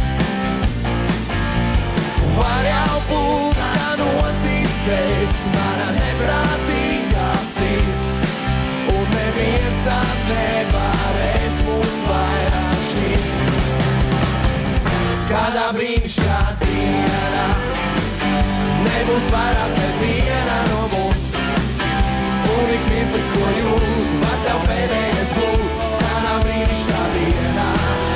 Var jau būt, ka noticēs mana neprātīgā sirds, un neviens tad nevarēs mūs vairāk šķirt. Kādā brīnišķā dienā nebūs vairāk neviena no mums, un un ik mirklis, ko jūt, var tev pēdējais būt, kādā brīnišķā dienā,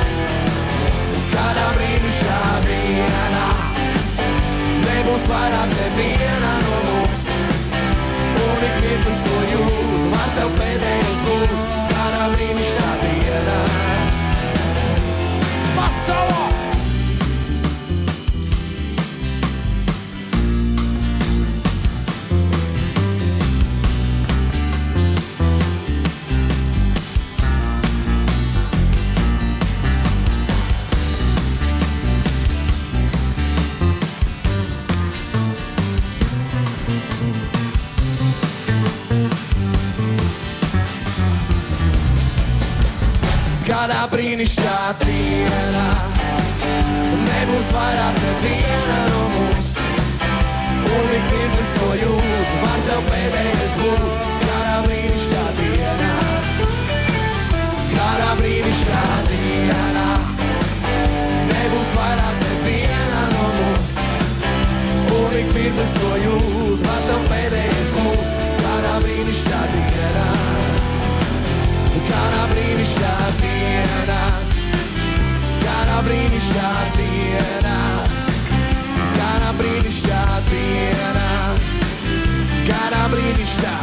kādā brīnišķā dienā. Nebūs vairāk neviena no mums, un ik mirklis, ko jūt, var tev pēdējais būt, kādā brīnišķā dienā. Pasaulā! Kādā brīnišķā dienā nebūs vairāk neviena no mums, un ik mirklis, ko jūt, var tev pēdējais būt, kādā brīnišķā dienā, kādā brīnišķā dienā nebūs vairāk neviena no mums, un ik mirklis, ko jūt, var tev pēdējais būt, kādā brīnišķā dienā. Kādā brīnišķā dienā, kādā brīnišķā dienā, kādā brīnišķā dienā, kādā brīnišķā.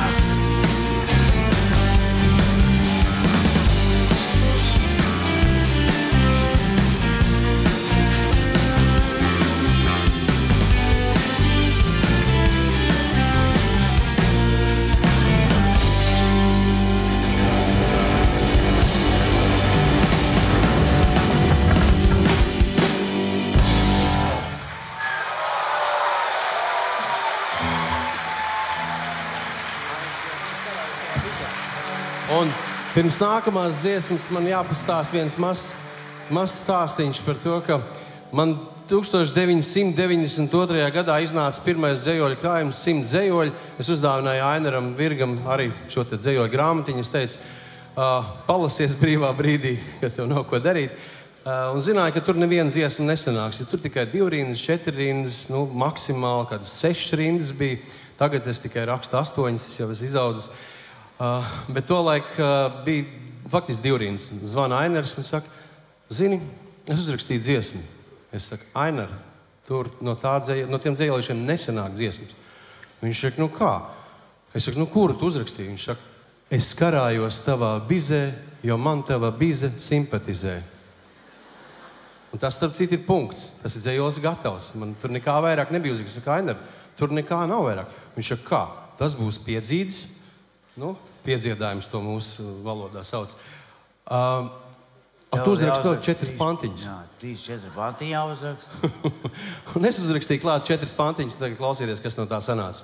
Un pirms nākamās dziesmas man jāpastāst viens mazs maz stāstīņš par to, ka man tūkstoš deviņi simt deviņdesmit otrajā gadā iznāca pirmais dzejoļu krājums simt dzejoļi. Es uzdāvināju Ainaram Virgam arī šo te dzejoļu grāmatiņu. Es teicu, uh, palasies brīvā brīdī, kad tev nav ko darīt. Uh, un zināju, ka tur neviena dziesma nesanāks. Ja tur tikai divi rindas, četri rindas, nu, maksimāli kādas sešas rindas bija. Tagad es tikai rakstu astoņas, es jau esmu izaudzis. Uh, bet tolaik uh, bija faktiski divrindas. Zvana Ainars un saka, zini, es uzrakstīju dziesmu. Es saku, Ainar, tur no, dzēja, no tiem dzējolīšiem nesanāk dziesmas. Viņš saka, nu kā? Es saku, nu kuru tu uzrakstīji? Viņš saka, es karājos tavā bizē, jo man tava bize simpatizē. Un tas, starp citu, ir punkts. Tas ir dzējolis gatavs. Man tur nekā vairāk nebija uzrakstīts. Es saku, Ainar, tur nekā nav vairāk. Viņš saka, kā? Tas būs piedzīdis. Nu, piedziedājums to mūsu valodā sauc. Uh, tu uzrakst vēl četras pantiņas. Jā, trīs, četras pantiņas jau uzrakst. Un es uzrakstīju klāt četras pantiņas, tagad klausieties, kas no tā sanāca.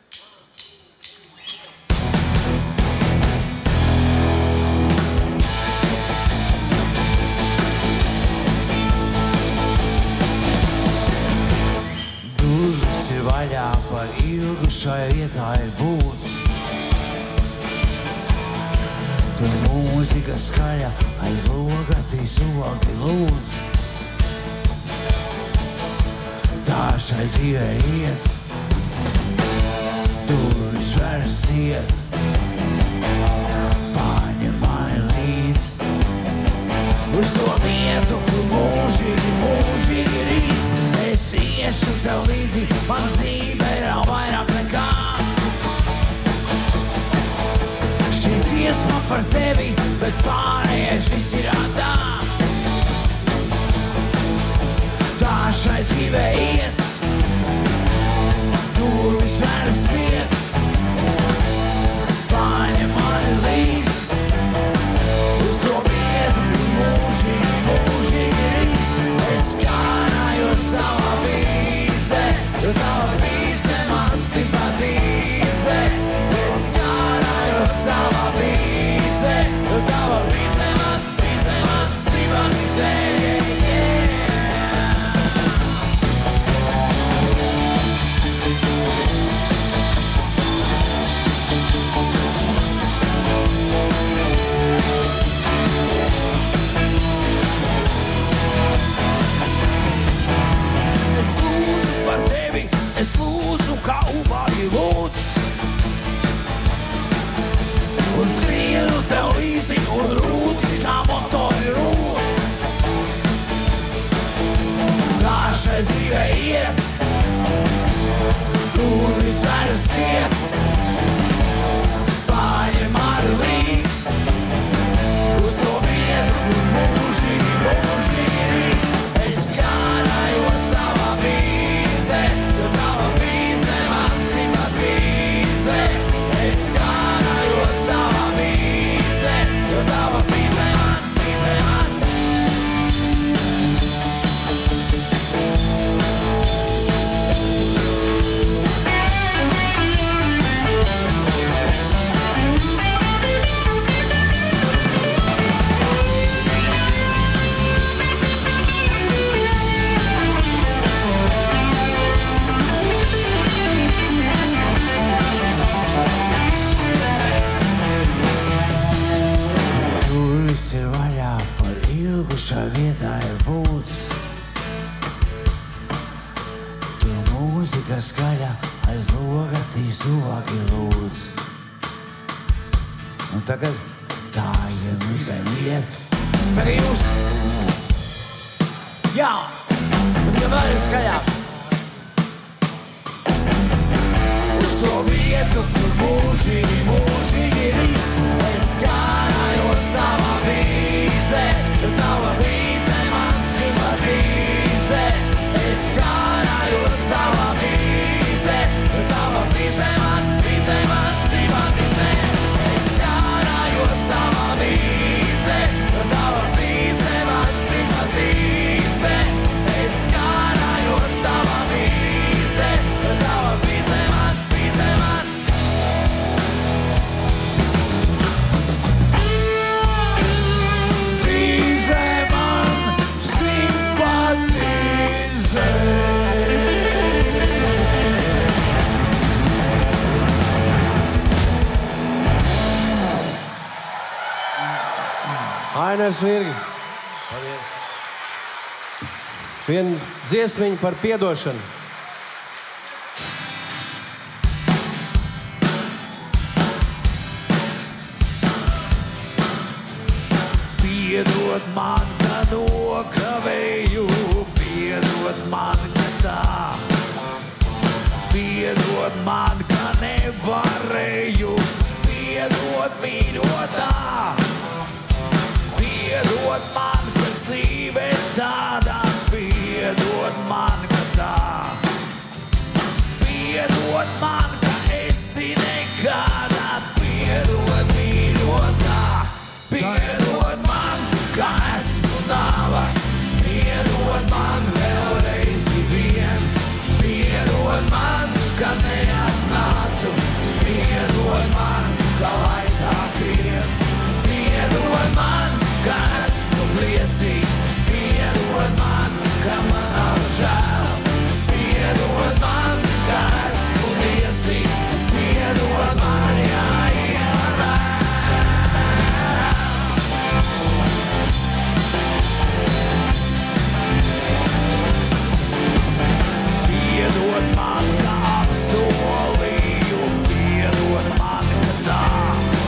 Durvis ir vaļā, par ilgu šai vietā ir būts. Tur mūzika skaļa, aiz loga trīs cilvēki lūdz. Tā šai dzīvē iet, durvis vairs iet. Paņem mani līdz uz to vietu, kur mūžīgi, mūžīgi rīz. Es iešu tev līdzi, man dzīve nav vairāk nekā. Šī dziesma par tevi, bet pārējais viss ir atdā. Tā šai dzīvē iet, durvis vairs iet. Paņem mani līdz uz to vietu, kur mūžīgi, mūžīgi rīz. Es karājos tavā bīzē, jo tava bīze man simpatizē. Es karājos tavā bīzē, jo tava bīze man, bīze man simpatizē. Es lūdzu par tevi, es lūdzu kā ubāļi lūdz. un skrienu tev līdzi un rūtis kā motori rūts. Kā šai dzīvē iet, tur visvaras ciet, paņem arī līdz uz to vietu, kur mūžīgi, mūžīgi rīts. Es skārājos tavā bīzē, jo tava bīzē man simpatizē. Es skārājos tavā bīzē, jo tava bīzē man, bīzē man. Ir vaļā par ilgušā vietā ir būts. Tur mūzika skaļa aiz loga tīs uvāki lūdz. Un tagad gājiem visiem iet. Tagad jūs! Jā! Un tagad vēl ir skaļāk. Uz to vietu, kur mūžīgi, mūžīgi rīts. Es skārājos tavā bīzē, jo tava bīzē man simpatizē. Es skārājos tavā bīzē, jo tava bīzē man, bīzē man simpatizē. Es skārājos tavā bīzē, jo tava bīzē man simpatizē. Es skārājos tavā bīzē, jo tava bīzē man, bīzē man. Ainars Virgi. Viena dziesmiņa par piedošanu. Piedod man, ka nokavēju, piedod man, ka tā. Piedod man, ka nevarēju, piedod mīļotā. Piedod man, ka dzīve tāda, piedod man, ka tā. Piedod man, ka esi nekādā, piedod mīļotā. Piedod man, ka esmu navas, piedod man vēlreiz vien. Piedod man, ka neatnācu, piedod man, ka aizstās ir. Piedod man, ka esmu priecīgs, piedod man, ka man nav žēl. Piedod man, ka esmu priecīgs, piedod man, jā, jā. Piedod man, ka apsolīju, piedod man, ka tā.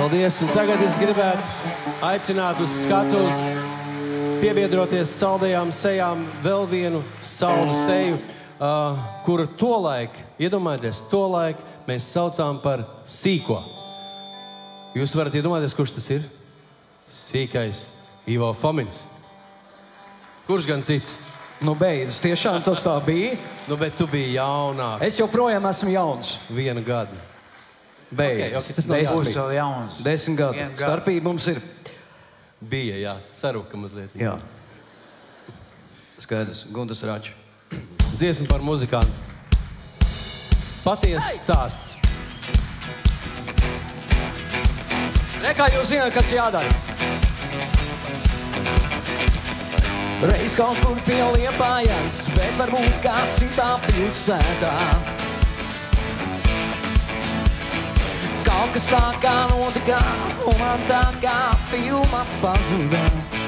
Paldies, un tagad es gribētu aicināt uz skatuves, piebiedroties saldajām sejām, vēl vienu saldu seju, uh, kuru tolaik, iedomājieties, tolaik mēs saucām par sīko. Jūs varat iedomāties, kurš tas ir? Sīkais Ivo Fomins. Kurš gan cits? Nu beidz, tiešām tas tā bija? Nu, bet tu biji jaunāk. Es joprojām esmu jauns. Vienu gadu. Beidz. Okay, okay, tas nav Desmit. jāsaka. jauns. Desmit gadu. Vien gadu. Starpība mums ir. Bija, jā, sarūka mazliet. Jā. Skaidrs, Guntas Račs. Dziesma par muzikantu. Patiesas stāsts. Re, kā jūs zināt, kas jādara? Reiz kaut kur pie Liepājas, bet varbūt kā citā pilsētā. Kaut kas tā kā notika, un man tā kā filma pazuda.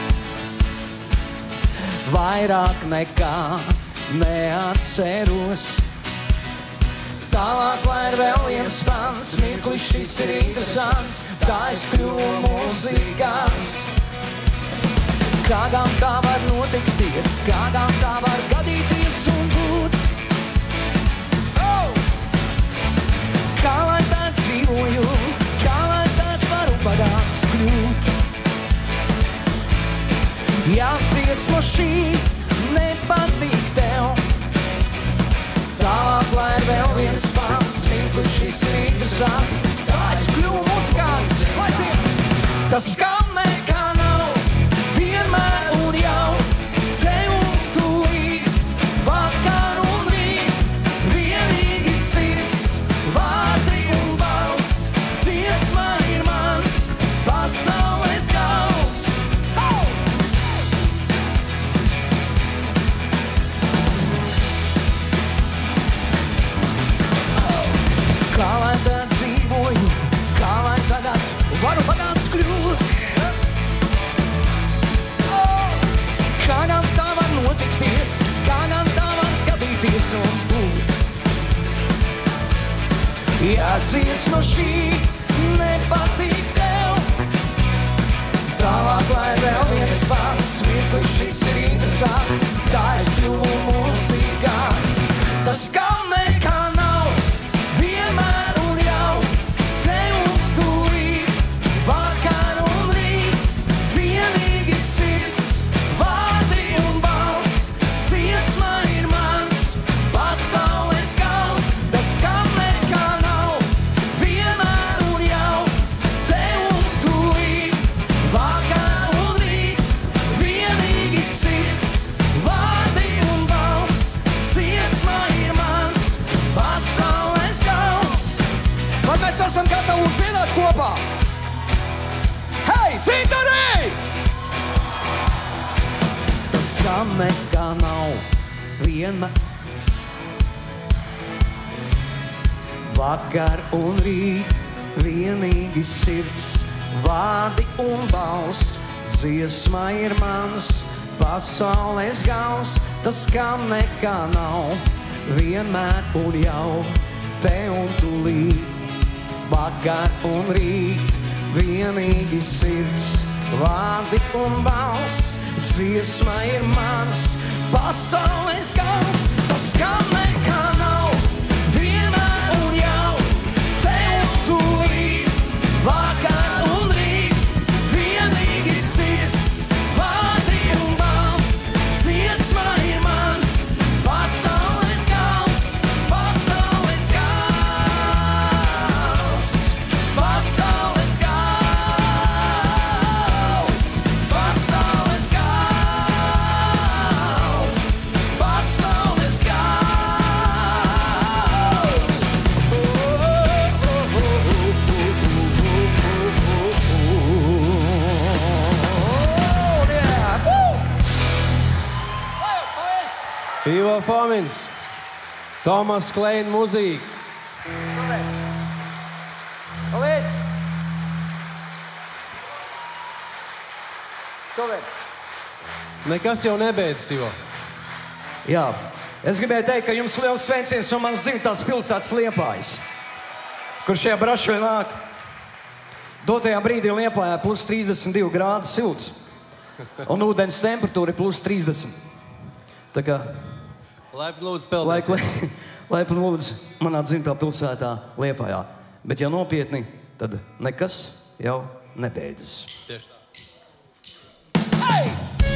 Vairāk nekā neatceros. Tālāk lai ir vēl viens pants, mirklis šis ir interesants, tā es kļuvu mūzikās. Kādām tā var notikties, kādām tā var gadīties un būt. Oh! Kā lai tā dzīvoju, kā lai tā varu bagāts kļūt. Jācies no šī, nepatīk tev. Tālāk, lai ir vēl viens pants, mirklis šis ir interesants, tā es kļuvu mūzikās. Tas skan nekā nav, vienmēr un jau, te un tūlīt, vakar un rīt, vienīgi sirds, vārdi un balss, dziesma ir mans, pasaules gals. Oh! Kā lai tad dzīvoju, kā lai tagad varu bagāts kļūt. Oh! Kādām tā var notikties, kādām tā var gadīties un būt. Jācies no šī, nepatīk tev. Tālāk, lai vēl viens vārds, mirklis šis ir interesants, tā es kļuvu mūzikās. Tas kā nekā nav, vienmēr un jau, te un tūlīt, vakar un rīt, vienīgi sirds, vārdi un balss, dziesma ir mans, pasaules gals. Tas kā nekā nav, vienmēr un jau, te un tūlīt, vakar un rīt, vienīgi sirds, vārdi un balss, dziesma ir mans, pasaules gals. Vai mēs esam gatavi dziedāt kopā? Hei, Cintarī! Tas kā nekā nav, vienmēr vakar un rīt, vienīgi sirds, vārdi un balss, dziesma ir mans, pasaules gals. Tas kā nekā nav, vienmēr un jau, te un tūlīt, vakar un rīt, vienīgi sirds, vārdi un balss, dziesma ir mans, pasaules gals. Tas kā nekā nav, vienmēr un jau, te un tūlīt, vakar un rīt, vienīgi sirds, vārdi un balss, dziesma ir mans, pasaules gals, pasaules gals, pasaules gals, pasaules gals, pasaules gals. Oh, yeah. Woo! Ivo Fomins, Tomas Klein mūzika. Paldies! Super! Nekas jau nebeidzas, Ivo. Jā, es gribēju teikt, ka jums liels sveiciens no manas dzimtās pilsētas Liepājas, kur šajā brašoja nāk. Dotajā brīdī Liepājā plus trīsdesmit divi grādi silts. Un ūdens temperatūra ir plus trīsdesmit. Tā kā... Laipni lūdzu peldēt. Laipni, laipni lūdzu manā dzimtā pilsētā Liepājā. Bet ja nopietni, tad nekas jau nebeidzas. Tieši tā. Hey!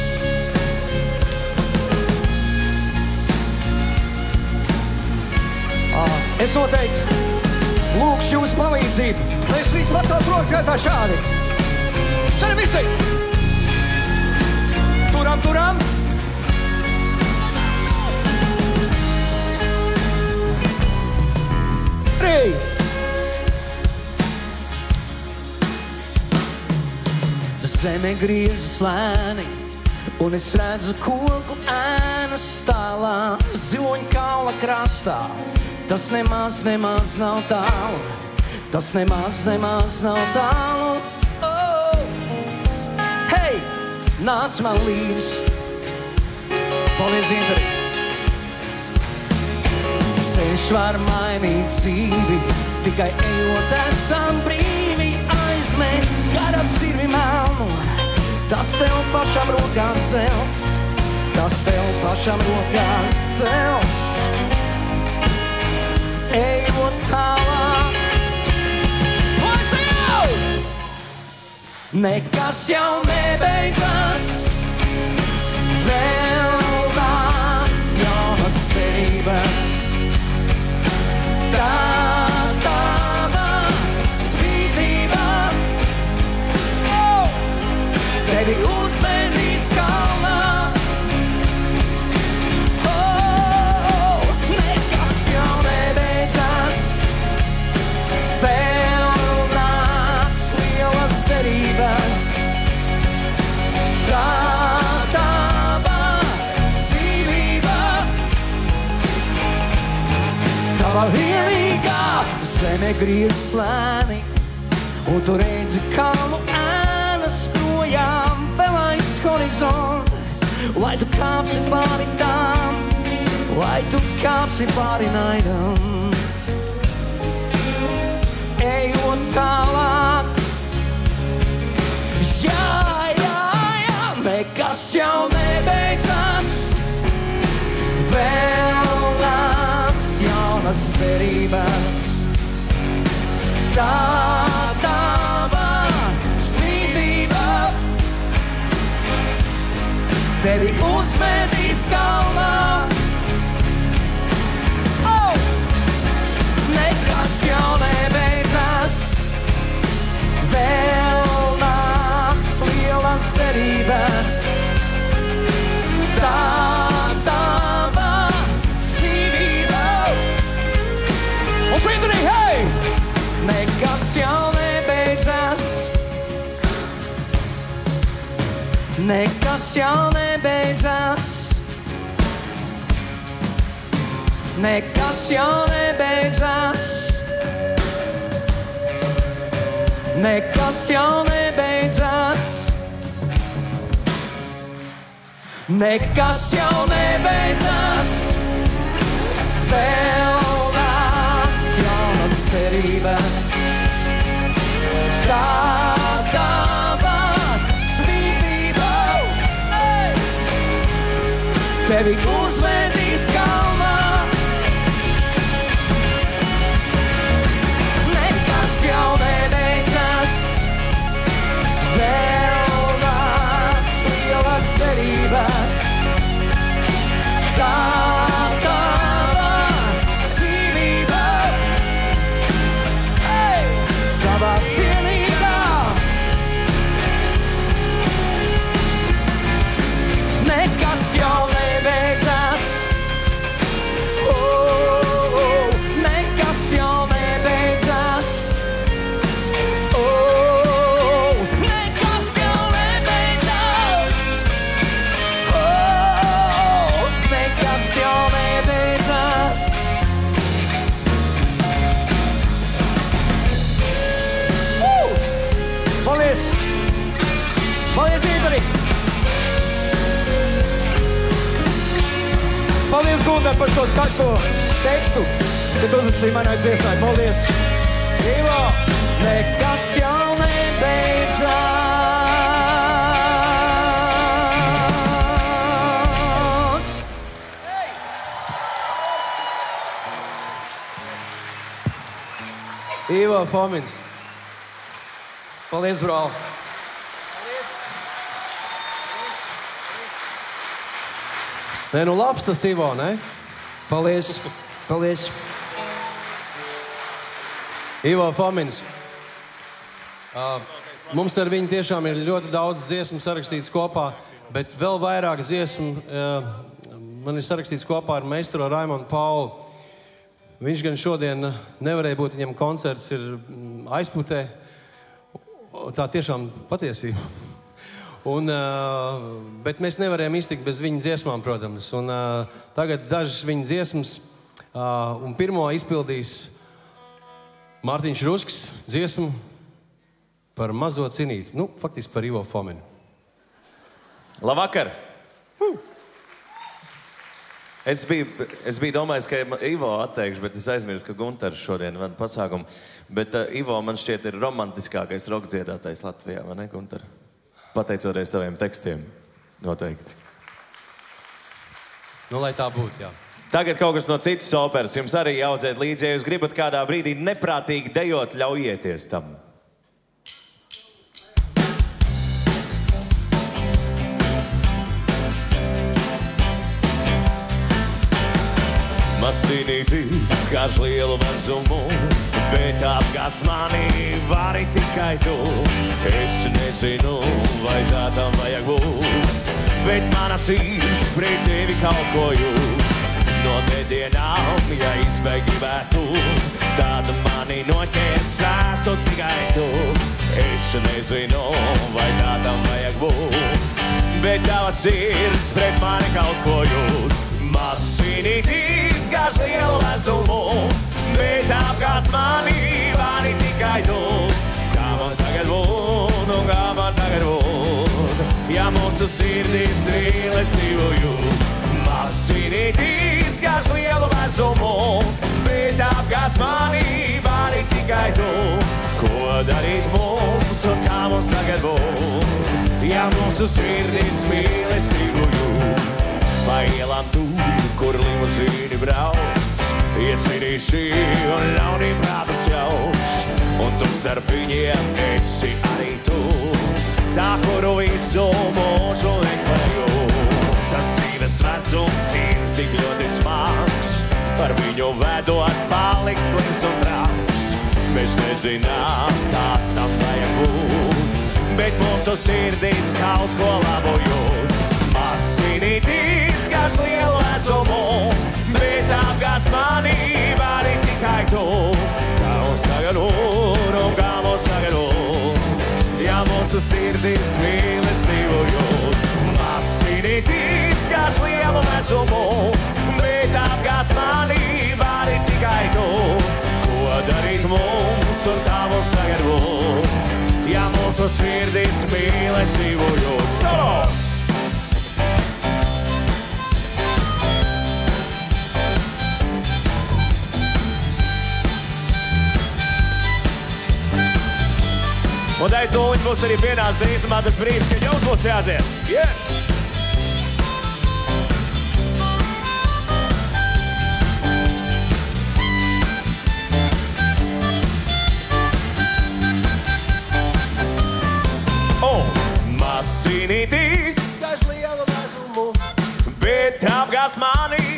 Ah, es noteikti lūkšu jūsu palīdzību. Mēs visi pacelt rokas gaisā šādi. Šādi visi! Turam, turam! Rī! Zeme griežas lēni, un es redzu koku ēnas tālā, ziloņa kaula krastā. Tas nemaz, nemaz nav tālu, tas nemaz, nemaz nav tālu. Oh! Hei, nāc man līdz. Paldies, Interi. Ceļš var mainīt dzīvi, tikai ejot esam brīvi. Aizmet garam sirvi melnu, tas tev pašam rokās cels, tas tev pašam rokās cels. Ejot tālāk, lai jau! Nekas jau nebeidzas, vēl nāks jaunas cerības. Tā tava spītība, oh! Tevi uzvedīs kalnā. Oh! Nekas jau nebeidzas, vēl nāks lielas derības. Tā tava dzīvība, tava vienīgā. Zeme griežas lēni, un tu redzi kalnu ēnas projām vēl aiz horizonta. Lai tu kāpsi pāri tām, lai tu kāpsi pāri naidam. Ejot tālāk, jā, jā, jā, nekas jau nebeidzas, vēl nāks jaunas cerības. Tā tava spītība, tevi uzvedīs kalnā. Oh! Nekas jau nebeidzas, vēl nāks lielas derības. Tā tava dzīvība. Un Findri, hei! Nekas jau nebeidzas, nekas jau nebeidzas, nekas jau nebeidzas, nekas jau nebeidzas, nekas jau nebeidzas, vēl nāks jaunas cerības. Tā tava spītība, hey! Tevi uzvedīs kalnā. Nekas jau nebeidzas, vēl nāks lielas derības. Tā tava dzīvība, hey! Tava vienīgā. Nekas jau nebeidzas, oh, oh, nekas jau nebeidzas, oh, nekas jau nebeidzas, oh, nekas jau nebeidzas. Uh! Paldies! Paldies, Interi! Paldies, Gunter, par šo skaisto tekstu, kad uzrakstīji manai dziesmai. Paldies! Dzīvo! nekas jau nebeidzās. Ivo Fomins. Paldies, brāl. Nē, nu labs tas Ivo, ne? Paldies, paldies. Ivo Fomins. Uh, mums ar viņu tiešām ir ļoti daudz dziesmu sarakstīts kopā, bet vēl vairāk dziesmu uh, man ir sarakstīts kopā ar meistaro Raimondu Paulu. Viņš gan šodien nevarēja būt, viņam koncerts ir aizputē. Tā tiešām patiesība. Un, uh, bet mēs nevarējām iztikt bez viņa dziesmām, protams. Un, uh, tagad dažas viņa dziesmas, uh, un pirmo izpildīs Mārtiņš Rusks dziesmu par mazo cinīti. Nu, faktiski par Ivo Fominu. Labvakar! Uh. Es biju, es biju domājis, ka Ivo atteikšu, bet es aizmirsu, ka Guntars šodien vada pasākumu. Bet uh, Ivo man šķiet ir romantiskākais roka dziedātais Latvijā, vai ne, Guntar? Pateicoties taviem tekstiem, noteikti. Nu, lai tā būtu, jā. Tagad kaut kas no citas operas. Jums arī jāuzēt līdzi, ja jūs gribat kādā brīdī neprātīgi dejot, ļaujieties tam. Masinītis, karš lielu vezumu, bet apgās mani vari tikai tu. Es nezinu, vai tā tam vajag būt, bet mana sirds pret tevi kaut ko jūt. No nedienām, ja izbeig gribētu, tad mani noķer svētu tikai tu. Es nezinu, vai tā tam vajag būt, bet tava sirds pret mani kaut ko jūt. Masinītis, karš lielu vezumu, bet apgās mani vari tikai tu. Kā man tagad būt, un kā man tagad būt, ja mūsu sirdis mīlestību jūt. Masinītis, karš lielu vezumu, bet apgās mani vari tikai tu. Ko darīt mums, un kā mums tagad būt, ja mūsu sirdis mīlestību jūt. Pa ielām tur, kur limuzīni brauc, iecinīši un ļaunīm prātus jauc. Un tu starp viņiem esi arī tu, tā, kuru visu mūžu meklēju. Tas dzīves vezums ir tik ļoti smags, par viņu vedot paliks slims un traks. Mēs nezinām, kā tam vajag būt, bet mūsu sirdīs kaut ko labu jūt. Masinītis, karš lielu vezumu, bet apgās mani vari tikai tu. Kā mums tagad būt, un kā mums tagad būt, ja mūsu sirdis mīlestību jūt. Masinītis, karš lielu vezumu, bet apgās mani vari tikai tu. Ko darīt mums, un kā mums tagad būt, ja mūsu sirdis mīlestību jūt. Solo! Un tai tūliņ būs arī pienācis drīzumā tas brīdis, kad jums būs jādzied. Yeah! Oh! Masinītis, karš lielu vezumu, bet apgās mani.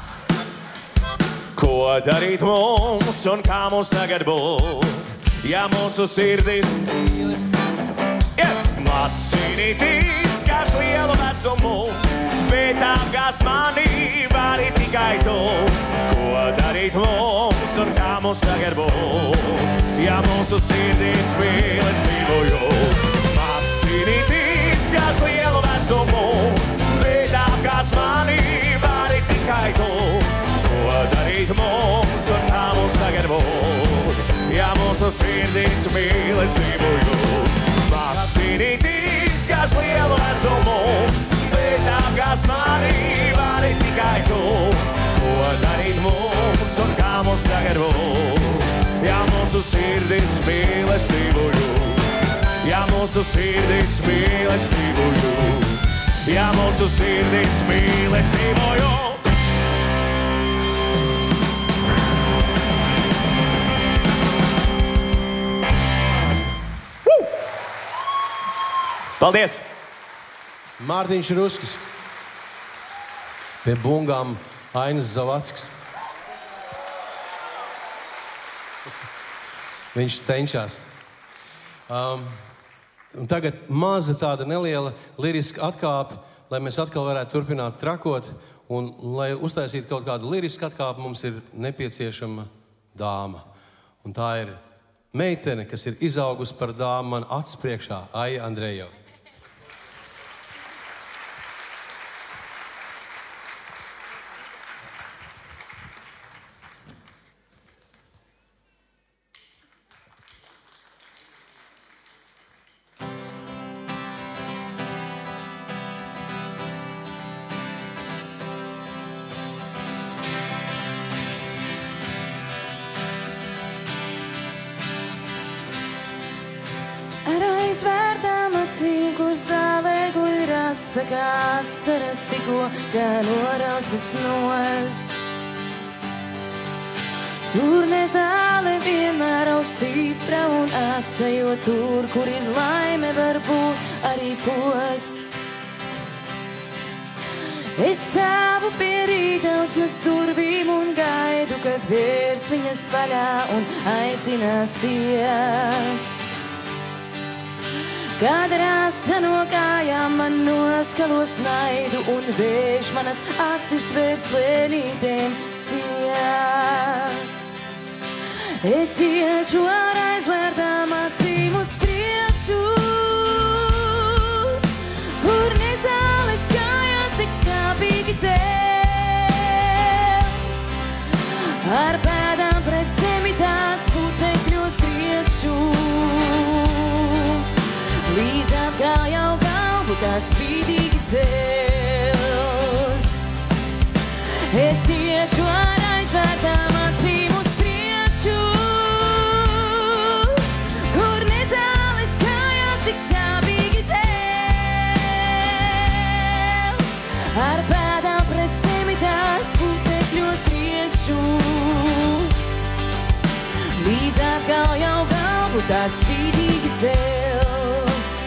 Ko darīt mums, un kā mums tagad būt, ja mūsu sirdis yeah. Masinītis, karš lielu vezumu, bet apgās mani vari tikai tu. Ko darīt mums, un kā mums tagad būt, ja mūsu sirdis mīlestību jūt. Masinītis, karš lielu vezumu, bet apgās mani vari tikai tu. Ko darīt mums, un kā mums tagad būt, ja mūsu sirdis mīlestību jūt. Masinītis, karš lielu vezumu, bet apgās mani vari tikai tu. Ko darīt mums, un kā mums tagad būt, ja mūsu mūsu sirdis mīlestību jūt, ja mūsu sirdis mīlestību jūt, ja mūsu sirdis mīlestību jūt. Paldies! Mārtiņš Ruskis. Pie bungām Ainis Zavackis. Viņš cenšas. Um, un tagad maza tāda neliela liriska atkāpe, lai mēs atkal varētu turpināt trakot. Un, lai uztaisītu kaut kādu lirisku atkāpi, mums ir nepieciešama dāma. Un tā ir meitene, kas ir izaugusi par dāmu man acu priekšā, Aija Andrejeva. Aizvērtām acīm, kur zālē guļ rasa, kā asaras tikko, kā noraustas nost. Tur ne zāle vienmēr augst stipra un asa, jo tur, kur ir laime, var būt arī posts. Es stāvu pie rītausmas durvīm un gaidu, kad vērs viņas vaļā un aicinās iet. Kad rasa no kājām man noskalos naidu un vējš manas acis vērs lēnītēm ciet. Es iešu ar aizvērtām acīm uz priekšu, kur ne zāles kājās tik sāpīgi dzels. Ar pēdām pret zemi tās putekļos triekšu, līdz apgājau galvu, kā spīdīgi cels. Es iešu ar aizvērtām acīm uz priekšu, kur ne zāles kājās tik sāpīgi cels. Ar pēdām pret zemi tās putekļos triekšu, līdz apgājau galvu, kā spīdīgi cels.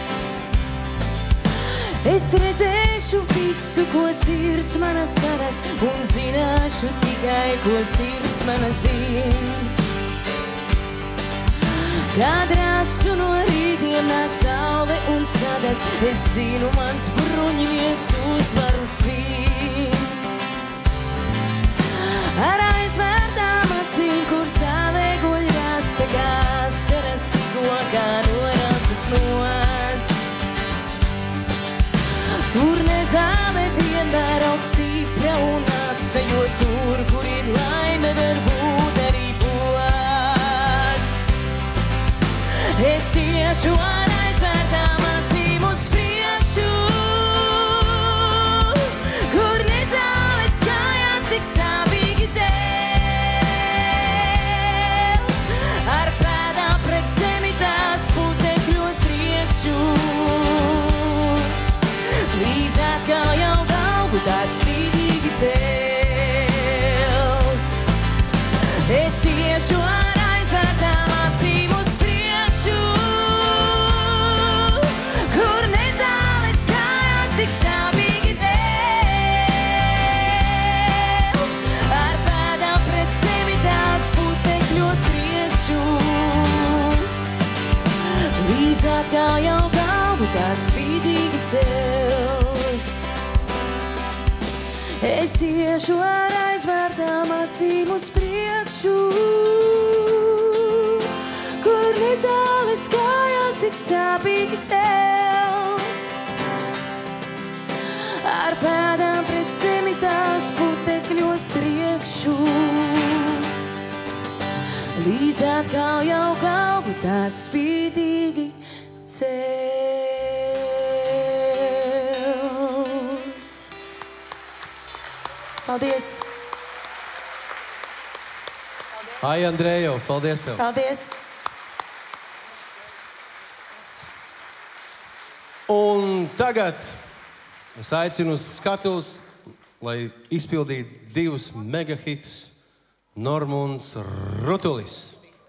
Es redzēšu visu, ko sirds mana saredz, un zināšu tikai, ko sirds mana zin. Kad rasu no rītiem nāk saule un sadedz, es zinu, mans bruņinieks uzvaru svin. Ar aizvērtām acīm, kur zālē guļ rasa, kā asaras tikko, kā noraustas nost. Tur ne zāle vienmēr augst stipra un asa, jo tur, kur ir laime, var būt arī posts. Es iešu ar aizvērtām acīm uz priekšu, kur ne zāles kājās tik sāpīgi dzels. Ar pēdām pret zemi tās putekļos triekšu, līdz atgājau galvu, tā spīdīgi cels. Es iešu ar aizvērtām acīm uz priekšu, kur ne zāles kājās tik sāpīgi dzels. Ar pēdām pret zemi tās putekļos triekšu, līdz atgājau galvu, tā spīdīgi cels. Es iešu ar aizvērtām acīm uz priekšu, kur ne zāles kājās tik sāpīgi cels. Ar pēdām pret zemi tās putekļos triekšu, līdz atgājau galvu, tā spīdīgi cels. Paldies! Paldies! Ai, Andrejo, paldies tev. Paldies. Un tagad es aicinu uz skatuves, lai izpildītu divus megahitus Normunds Rutulis.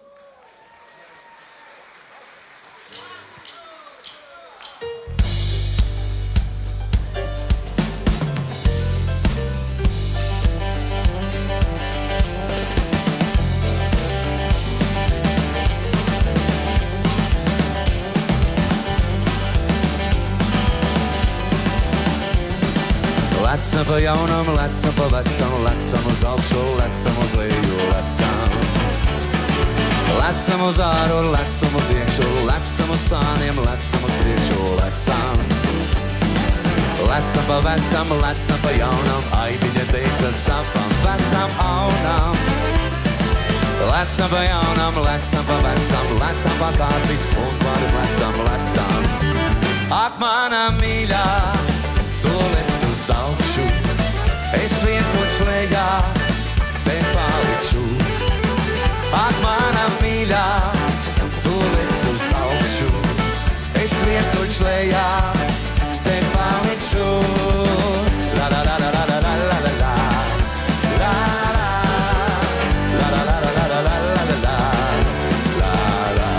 Lecam pa jaunam, lecam pa vecam, lecam uz augšu, lecam uz leju, lecam. Lecam uz āru, lecam uz iekšu, lecam uz sāniem, lecam uz priekšu, lecam. Lecam pa vecam, lecam pa jaunam, aidiņa teica sapam, vecam aunam. Lecam pa jaunam, lecam pa vecam, lecam pa kārti un par lecam, lecam. Ak, mana mīļā, tu lec uz augšu, es vien tur slēgā, te palikšu. Ak, mana mīļā, tu lec uz augšu, es vien tur slēgā, te palikšu. La la la la la la la la la la. La la la la la la la la la la la.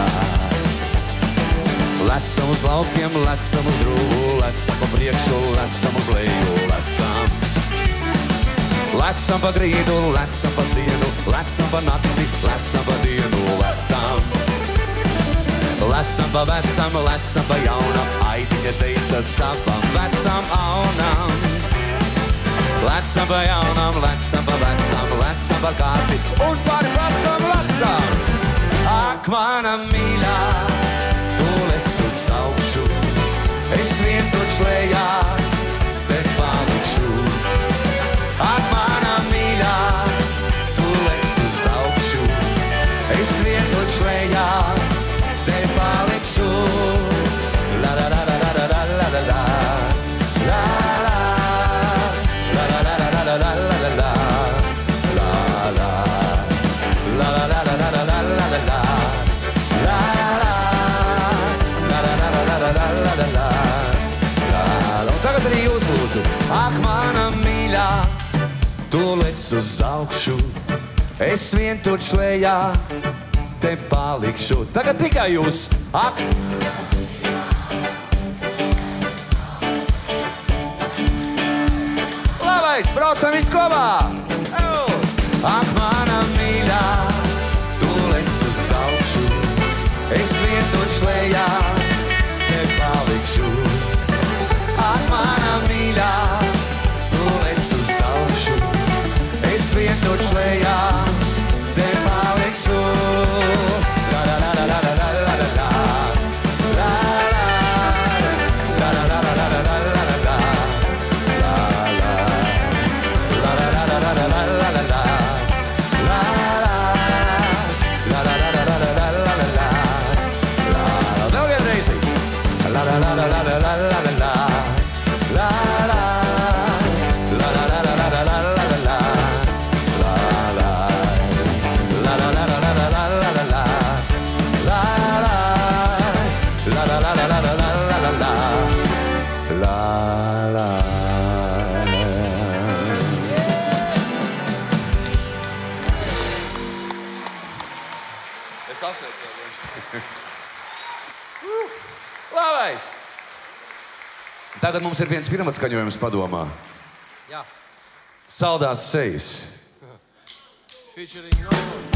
Lecam uz laukiem, lecam uz rūvu, lecam pa priekšu, lecam uz leju, lecam. Lecam pa grīdu, lecam pa sienu, lecam pa nakti, lecam pa dienu, lecam. Lecam pa vecam, lecam pa jaunam, aidiņa teica sapam, vecam aunam. Lecam pa jaunam, lecam pa vecam, lecam pa kārti un par vecam, lecam. Ak, mana mīļā, tu lec uz augšu, es vien tur slēgā, te palikšu. Ak, mana mīļā, tu lec uz augšu, es vien tur slēgā, te palikšu. La la la la la la la la la la. La la la la la la la la la la la. La la la la la la la la la la la. La la la la la la la la la la. Un tagad arī jūs lūdzu. Ak, mana mīļā, tu lec uz augšu, es vien tur slēgā, te palikšu. Tagad tikai jūs. Ak! Labais, braucam visu kopā! Ak, mana mīļā, tu lec uz augšu, es vien tur slēgā, te palikšu. Ak, mana mīļā, tu lec uz augšu, es vien tur slēgā, te palikšu. La la la la la la la la la. La la la la la la la la la la la. La la la la la la la la la la la. La la la la la la la la la la la. Vēl vienreiz. La la la la la la la la la la. La la la la la la la la la la la. La la la la la la la la la la la la. La la la la la la la la la la la. La la. Es apsveicu. Labais! Tagad mums ir viens pirmatskaņojums padomā. Jā. Saldās sejas. Featuring Normunds.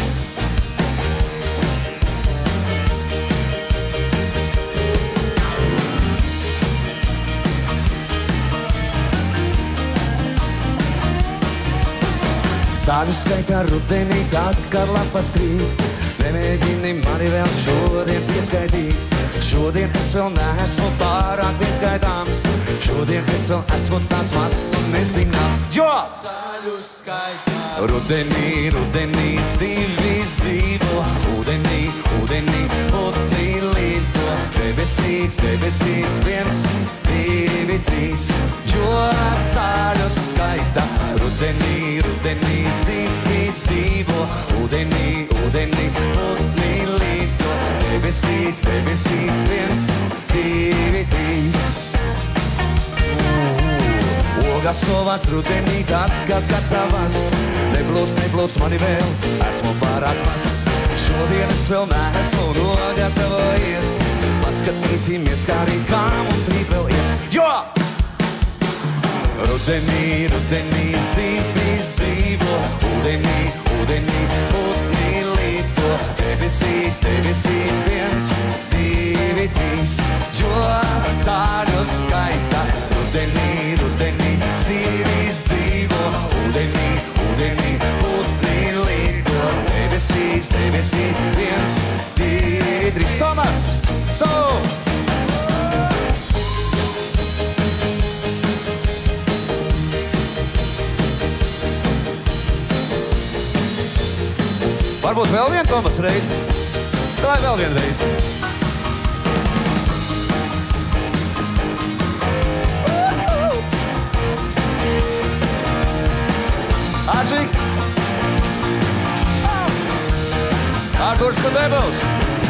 Sāļu skaitā rudenī tad, kad lapas krīt, nemēģini mani vēl šodien pieskaitīt. Šodien es vēl neesmu pārāk pieskaitāms, šodien es vēl esmu tāds mazs un nezināms. Jo! Sāļu skaitā rudenī, rudenī zivis dzīvo, ūdenī, ūdenī, putni lido. Debesīs, debesīs, viens, divi, trīs. Jo sāļu skaitā rudenī, rudenī zivis dzīvo, ūdenī, kas tovās rudenī, tad, kad gatavas. Neplūc, neplūc mani vēl, esmu pārāk mazs. Šodien es vēl neesmu nogatavojies. Paskatīsimies, kā arī kā mums rīt vēl ies. Jo! Rudenī, rudenī, zīmī, zīvo, ūdenī, ūdenī, putni lido. Debesīs, debesīs, viens, divi, trīs, jo sāļu skaita. Rudenī, rudenī, zīmī, zīvo, ūdenī, ūdenī, putni lido. Debesīs, debesīs, viens, divi, trīs. Tomas! Stop! Varbūt vēl vien Tomas reizi? Tā ir vēl vien reizi. Aži! Ārturs Kudebels!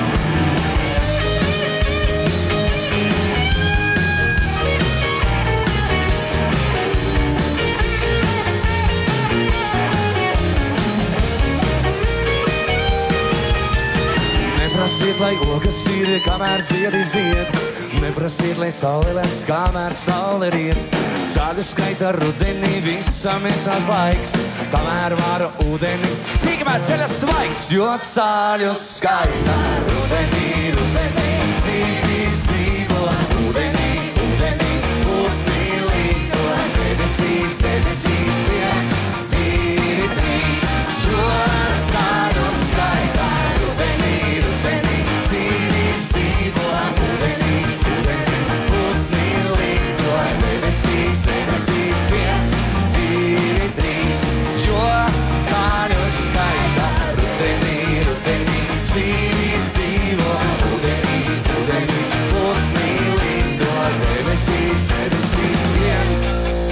Neprasiet, lai ogas ir, kamēr ziedi zied. Neprasiet, lai saule lec, kamēr saule riet. Ceļu skaita rudenī, visam esās laiks. Kamēr vāra ūdeni, tikmēr ceļas tvaiks. Jo ceļu skaita rudenī, rudenī, zīmī, zīvo. Ūdenī, ūdenī, putni lido. Debesīs, debesīs, viens, divi, trīs. Jo ceļu skaita rudenī, zīmī, zīvo, ūdenī, ūdenī, putni lido. Debesīs, debesīs, viens, divi, trīs. Jo ceļu skaita rudenī, rudenī, zīmī, zīvo, ūdenī, ūdenī, putni lido. Debesīs, debesīs, viens,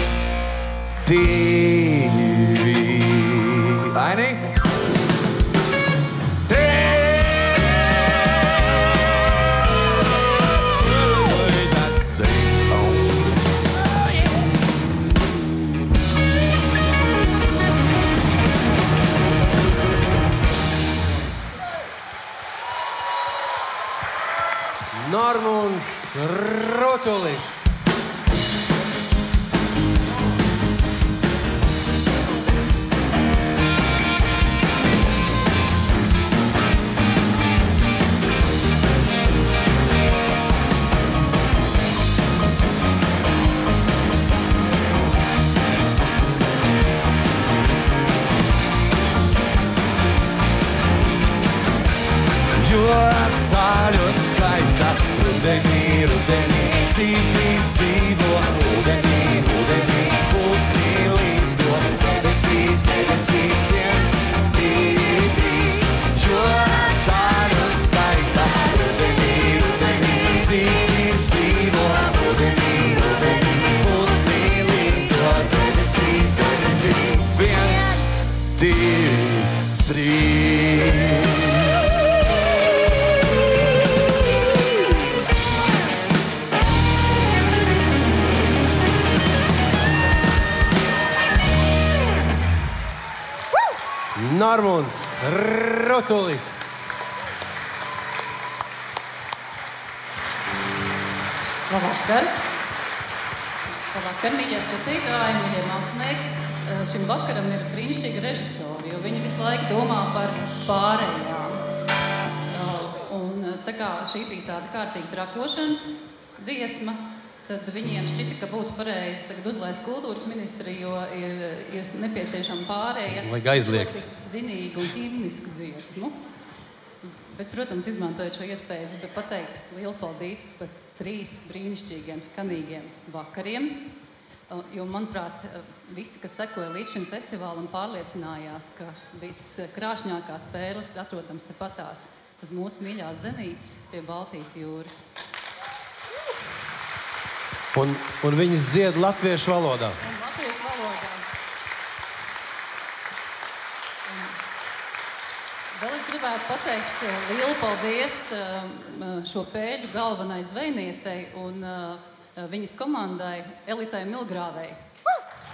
divi. Aini? Normunds Rutulis. Ceļu skaita rudenī, rudenī, zīmī, zīvo. Ūdenī, ūdenī, putni lido. Debesīs, debesīs, viens, divi, trīs. Jo ceļu skaita rudenī, rudenī, zīmī, zīvo. Ūdenī, ūdenī, putni lido. Debesīs, debesīs, viens, divi, trīs. Normunds Rutulis. Labvakar. Labvakar, mīļie skatītāji, mīļie mākslinieki. Šim vakaram ir brīnišķīgi režisori, jo viņi visu laiku domā par pārējām. Un tā kā šī bija tāda kārtīga trakošanas dziesma, tad viņiem šķita, ka būtu pareizi tagad uzlaist kultūras ministri, jo ir, ir nepieciešama pārēja. Vajag aizliegt. Svinīgu un himnisku dziesmu. Bet, protams, izmantojot šo iespēju, es gribu pateikt lielu paldies par trīs brīnišķīgiem, skanīgiem vakariem. Jo, manuprāt, visi, kas sekoja līdz šim festivālam, pārliecinājās, ka viskrāšņākās spēles atrodams tepatās uz mūsu mīļās Zenītes pie Baltijas jūras. Un, un viņas dzied latviešu valodā. Un latviešu valodā. Un vēl es gribētu pateikt lielu paldies šo pēļu galvenai zvejniecei un viņas komandai Elitai Milgrāvei.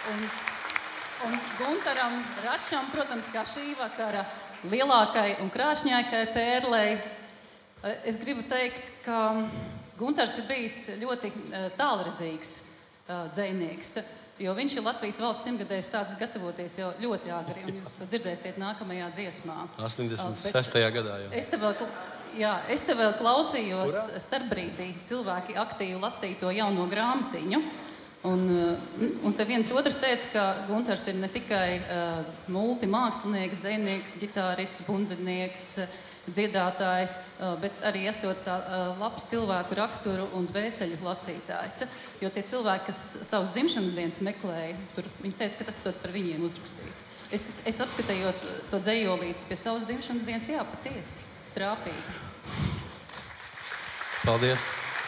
Un, un Guntaram Račam, protams, kā šī vakara lielākai un krāšņākai pērlei, es gribu teikt, ka Guntars ir bijis ļoti tālredzīgs dzejnieks, jo viņš ir Latvijas valsts simtgadēs sācis gatavoties jau ļoti agri, un jūs to dzirdēsiet nākamajā dziesmā. astoņdesmit sestajā gadā jau. Es te vēl, jā, es te vēl klausījos starpbrīdī, cilvēki aktīvi lasīja to jauno grāmatiņu, un, un te viens otrs teica, ka Guntars ir ne tikai uh, multimākslinieks, dzejnieks, ģitārists, bundzinieks, dziedātājs, bet arī esot tā labs cilvēku raksturu un dvēseļu lasītājs. Jo tie cilvēki, kas savas dzimšanas dienas meklēja, tur viņi teica, ka tas esot par viņiem uzrakstīts. Es, es apskatījos to dzejolīti pie savas dzimšanas dienas, jā, patiesi, trāpīgi. Paldies!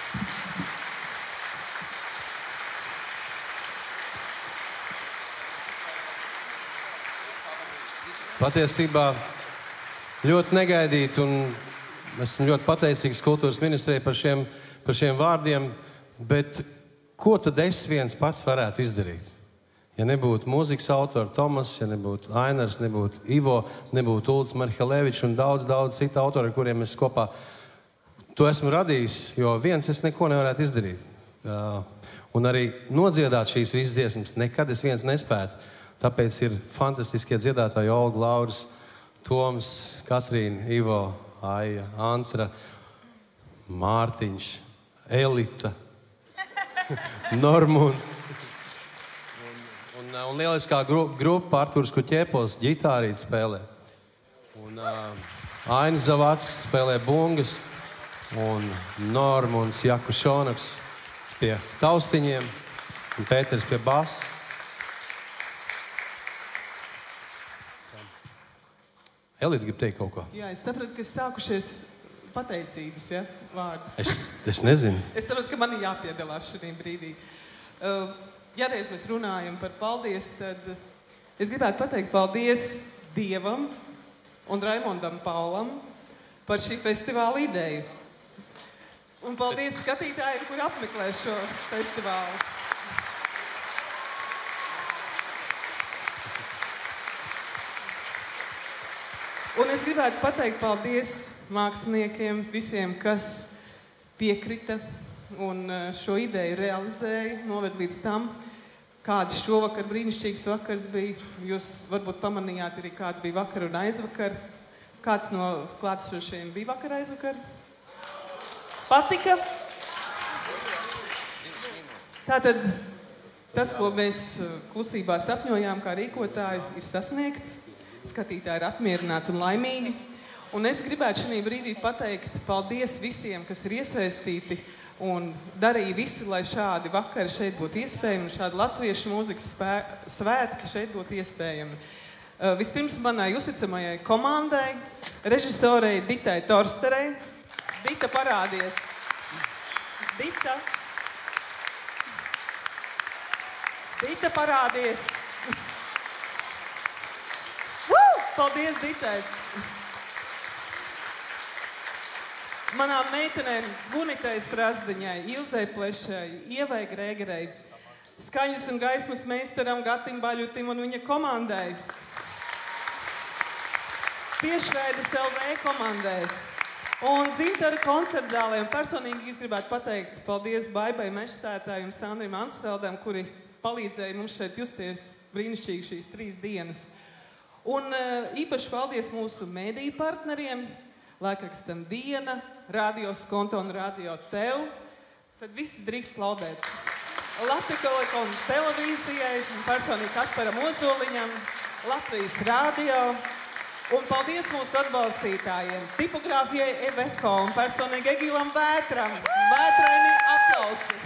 Patiesībā ļoti negaidīt, un esmu ļoti pateicīgs kultūras ministrijai par šiem, par šiem vārdiem, bet ko tad es viens pats varētu izdarīt? Ja nebūtu mūzikas autori Tomas, ja nebūtu Ainars, nebūtu Ivo, nebūtu Ulds Marhelevičs un daudz, daudz citu autori, ar kuriem es kopā to esmu radījis, jo viens es neko nevarētu izdarīt. Uh, un arī nodziedāt šīs visas dziesmas nekad es viens nespētu. Tāpēc ir fantastiskie dziedātāji Olga, Lauris, Toms, Katrīna, Ivo, Aija, Antra, Mārtiņš, Elita, Normunds. Un, un, un lieliskā gru, grupa Arturs Kuķēpols ģitārīt spēlē. Un uh, Ainis Zavadskis spēlē bungas. Un Normunds Jakušonaks pie taustiņiem. Un Pēters pie basa. Elita grib teikt kaut ko. Jā, es sapratu, ka sākušies pateicības, ja, vārdi. Es, es nezinu. Es sapratu, ka man ir jāpiedalās šajā brīdī. Uh, ja reiz mēs runājam par paldies, tad es gribētu pateikt paldies Dievam un Raimondam Paulam par šī festivāla ideju. Un paldies skatītājiem, kuri apmeklē šo festivālu. Un es gribētu pateikt paldies māksliniekiem, visiem, kas piekrita un šo ideju realizēja, noved līdz tam, kāds šovakar brīnišķīgs vakars bija. Jūs varbūt pamanījāt arī, kāds bija vakar un aizvakar. Kāds no klātesošajiem bija vakar aizvakar? Patika? Tātad tas, ko mēs klusībā sapņojām kā rīkotāji, ir sasniegts. Skatītāji ir apmierināti un laimīgi. Un es gribētu šajā brīdī pateikt paldies visiem, kas ir iesaistīti un darīja visu, lai šādi vakari šeit būtu iespējami un šādi latviešu mūzikas spē... svētki šeit būtu iespējami. Uh, vispirms manai uzticamajai komandai, režisorei Ditai Torsterei. Dita, parādies. Dita. Dita, parādies. Paldies, Ditai! Manām meitenēm Gunitai Strasdiņai, Ilzei Plešai, Ievai Grēgerei, skaņas un gaismas meistaram Gatim Baļutim un viņa komandai, Tiešraides L V komandai un Dzintara koncertzālē. Un personīgi es gribētu pateikt paldies Baibai Mežsētāji un Sandrim Ansfeldam, kuri palīdzēja mums šeit justies brīnišķīgi šīs trīs dienas. Un īpaši paldies mūsu mēdīju partneriem, laikrakstam Diena, Radio Skonto un Radio Tev. Tad visi drīkst plaudēt. Latvijas televīzijai, personīgi Kasparam Ozoliņam, Latvijas radio. Un paldies mūsu atbalstītājiem, tipogrāfijai Eveko un personīgi Egilam Vētram. Vētraini aplausi.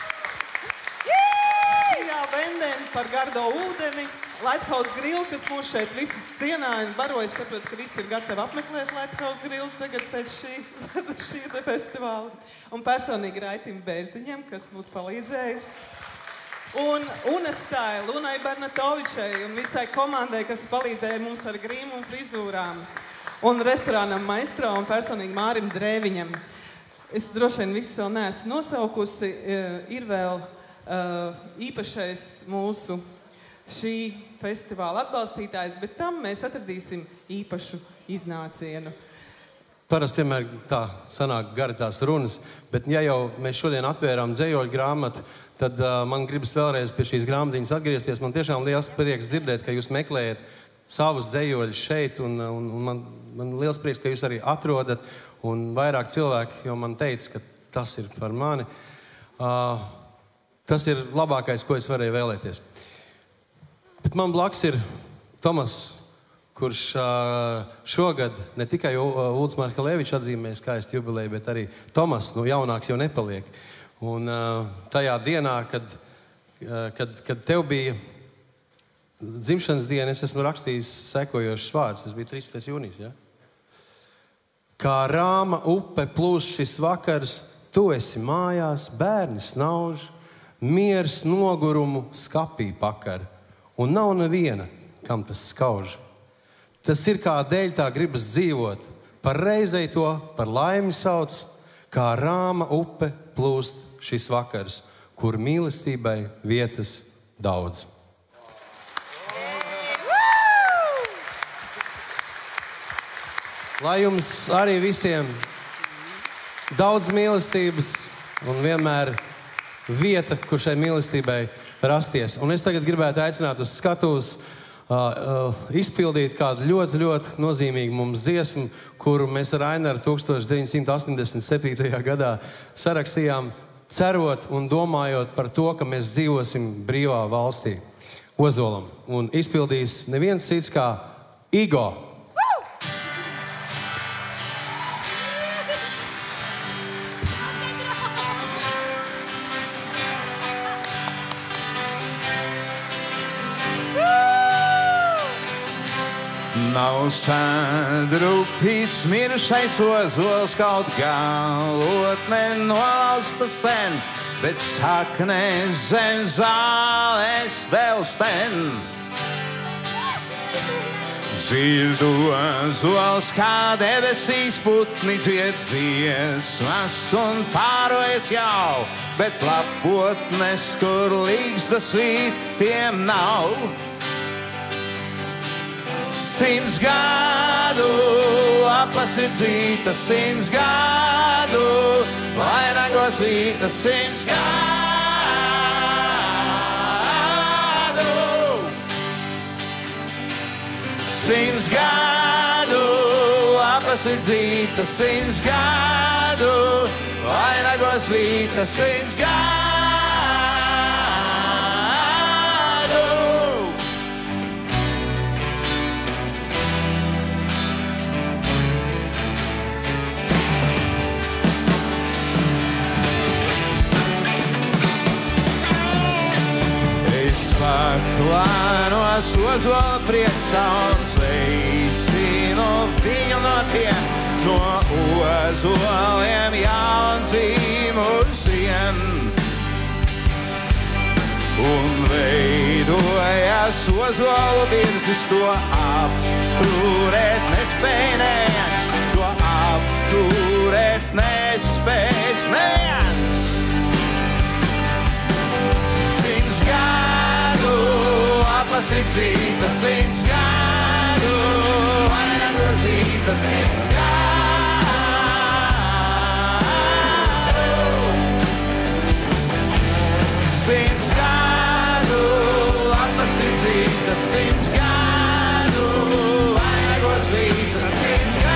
Sijā Vendēn par gardo ūdeni. Lighthouse Grill, kas mūs šeit visus cienāja un baroja, saprot, ka visi ir gatavi apmeklēt Lighthouse Grill tagad pēc šī, šī festivāla. Un personīgi Raitim Bērziņam, kas mums palīdzēja. Un Unestai, Lunai Bernatovičai un visai komandai, kas palīdzēja mums ar grīmu un frizūrām. Un restorānam Maestro un personīgi Mārim Drēviņam. Es droši vien visus vēl neesmu nosaukusi. Ir vēl uh, īpašais mūsu šī festivāla atbalstītājs, bet tam mēs atradīsim īpašu iznācienu. Parasti vienmēr tā sanāk gari tās runas, bet ja jau mēs šodien atvērām dzējoļu grāmatu, tad uh, man gribas vēlreiz pie šīs grāmatiņas atgriezties. Man tiešām liels prieks dzirdēt, ka jūs meklējat savus dzējoļus šeit, un, un, un man, man liels prieks, ka jūs arī atrodat, un vairāk cilvēki jau man teica, ka tas ir par mani. Uh, tas ir labākais, ko es varēju vēlēties. Bet man blakus ir Tomas, kurš uh, šogad ne tikai Ulds Markelevičs atzīmē skaistu jubileju, bet arī Tomas, nu jaunāks jau nepaliek. Un uh, tajā dienā, kad, uh, kad, kad tev bija dzimšanas diena, es esmu rakstījis sekojošus vārdus. Tas bija trīspadsmitais jūnijas, ja? Kā rāma upe plūs šis vakars, tu esi mājās, bērni snauž, miers nogurumu skapī pakar, un nav neviena, kam tas skauž. Tas ir kā dēļ tā gribas dzīvot, par reizei to par laimi sauc, kā rāma upe plūst šis vakars, kur mīlestībai vietas daudz. Lai jums arī visiem daudz mīlestības un vienmēr vieta, kur šai mīlestībai rasties. Un es tagad gribētu aicināt uz skatuves Uh, uh, izpildīt kādu ļoti, ļoti nozīmīgu mums dziesmu, kuru mēs ar Ainaru tukstovš deviņsimt astoņdesmit septītajā gadā sarakstījām, cerot un domājot par to, ka mēs dzīvosim brīvā valstī, Ozolam. Un izpildīs neviens cits kā Igo. Nav sadrupis mirušais ozols, kaut galotne nolausta sen, bet saknes zem zāles vēl sten. Dzirdu ozols, kā debesīs putni dzied dziesmas un pārojas jau, bet lapotnes, kur līgzdas vīt, tiem nav. Simts gadu lapas ir dzīta, simts gadu vainagos vīta, simts gadu. Simts gadu lapas ir dzīta, simts gadu vainagos vīta, simts gadu. Paklānos ozola priekšā un sveicinu viņu no tiem, no ozoliem jaundzīmušiem. Un veidojas ozolu birzis, to apturēt nespēj neviens, to apturēt nespēj neviens. Simts gadu lapas ir dzīta, simts gadu vainagos vīta, simts gadu. Simts gadu lapas ir dzīta, simts gadu vainagos vīta, simts gadu.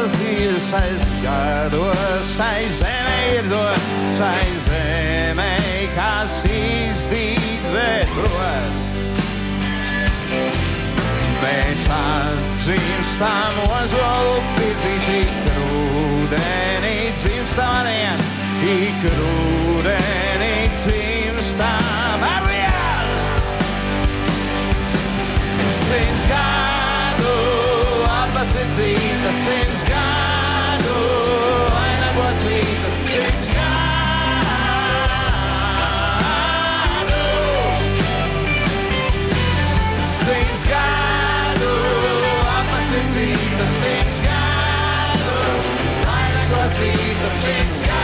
Šais gados, šai zeme ir dots, šai zeme nekas izdīdzēt brot. Mēs atdzimstam ozolu pirdzīs ik rūdenī dzimstam arien, ik rūdenī dzimstam arien. Simts gadu apasildzīta, simts gadu vainagos līta, simts gadu. Simts gadu apasildzīta, simts gadu vainagos līta, simts gadu.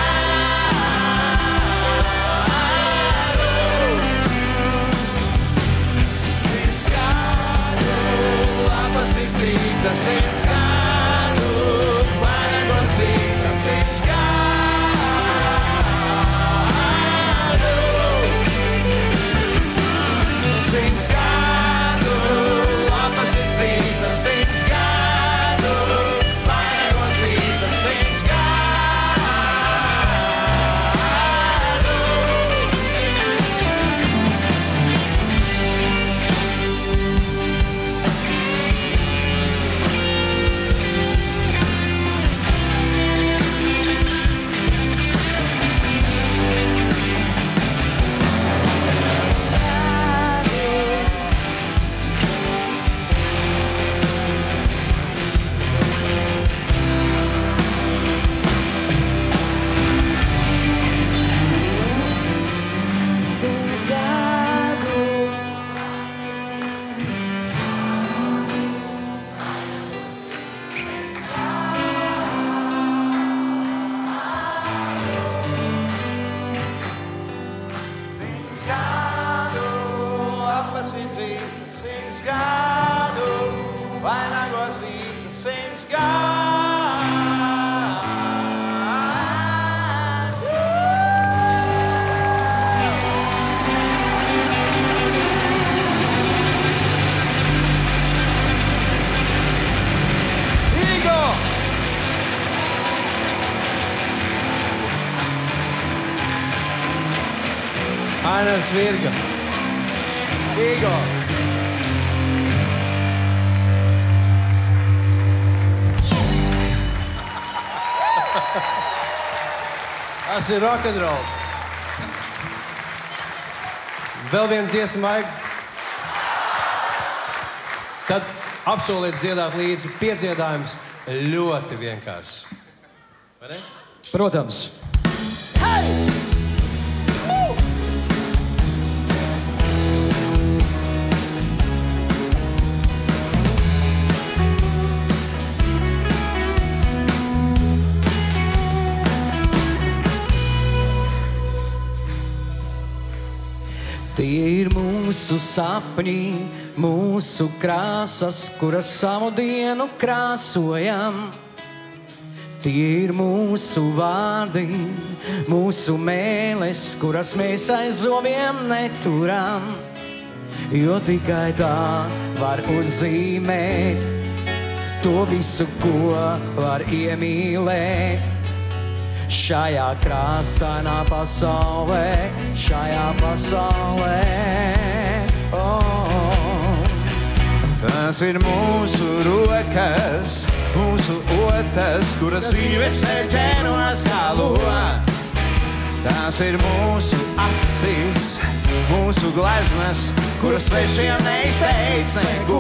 Apasildzīta, simts gadu vainagos līta, simts gadu. Simts gadu apasildzīta, simts gadu vainagos līta, simts gadu. Ainas Virga, Igor. Tas ir rokenrols. Vēl viens dziesma vajag. Tad apsoliet dziedāt līdzi. Piedziedājums ļoti vienkārši. Vai ne? Protams. Hey! Tie ir mūsu sapņi, mūsu krāsas, kuras savu dienu krāsojam. Tie ir mūsu vārdi, mūsu mēles, kuras mēs aiz zobiem neturam. Jo tikai tā var uzzīmēt to visu, ko var iemīlēt. Šajā krāsainā pasaulē, šajā pasaulē, oh. Tas ir mūsu rokas, mūsu otas, kuras dzīves ceļķēnos kā loa. Tas ir mūsu acis, mūsu gleznas, kuras svešiem neizteic neko.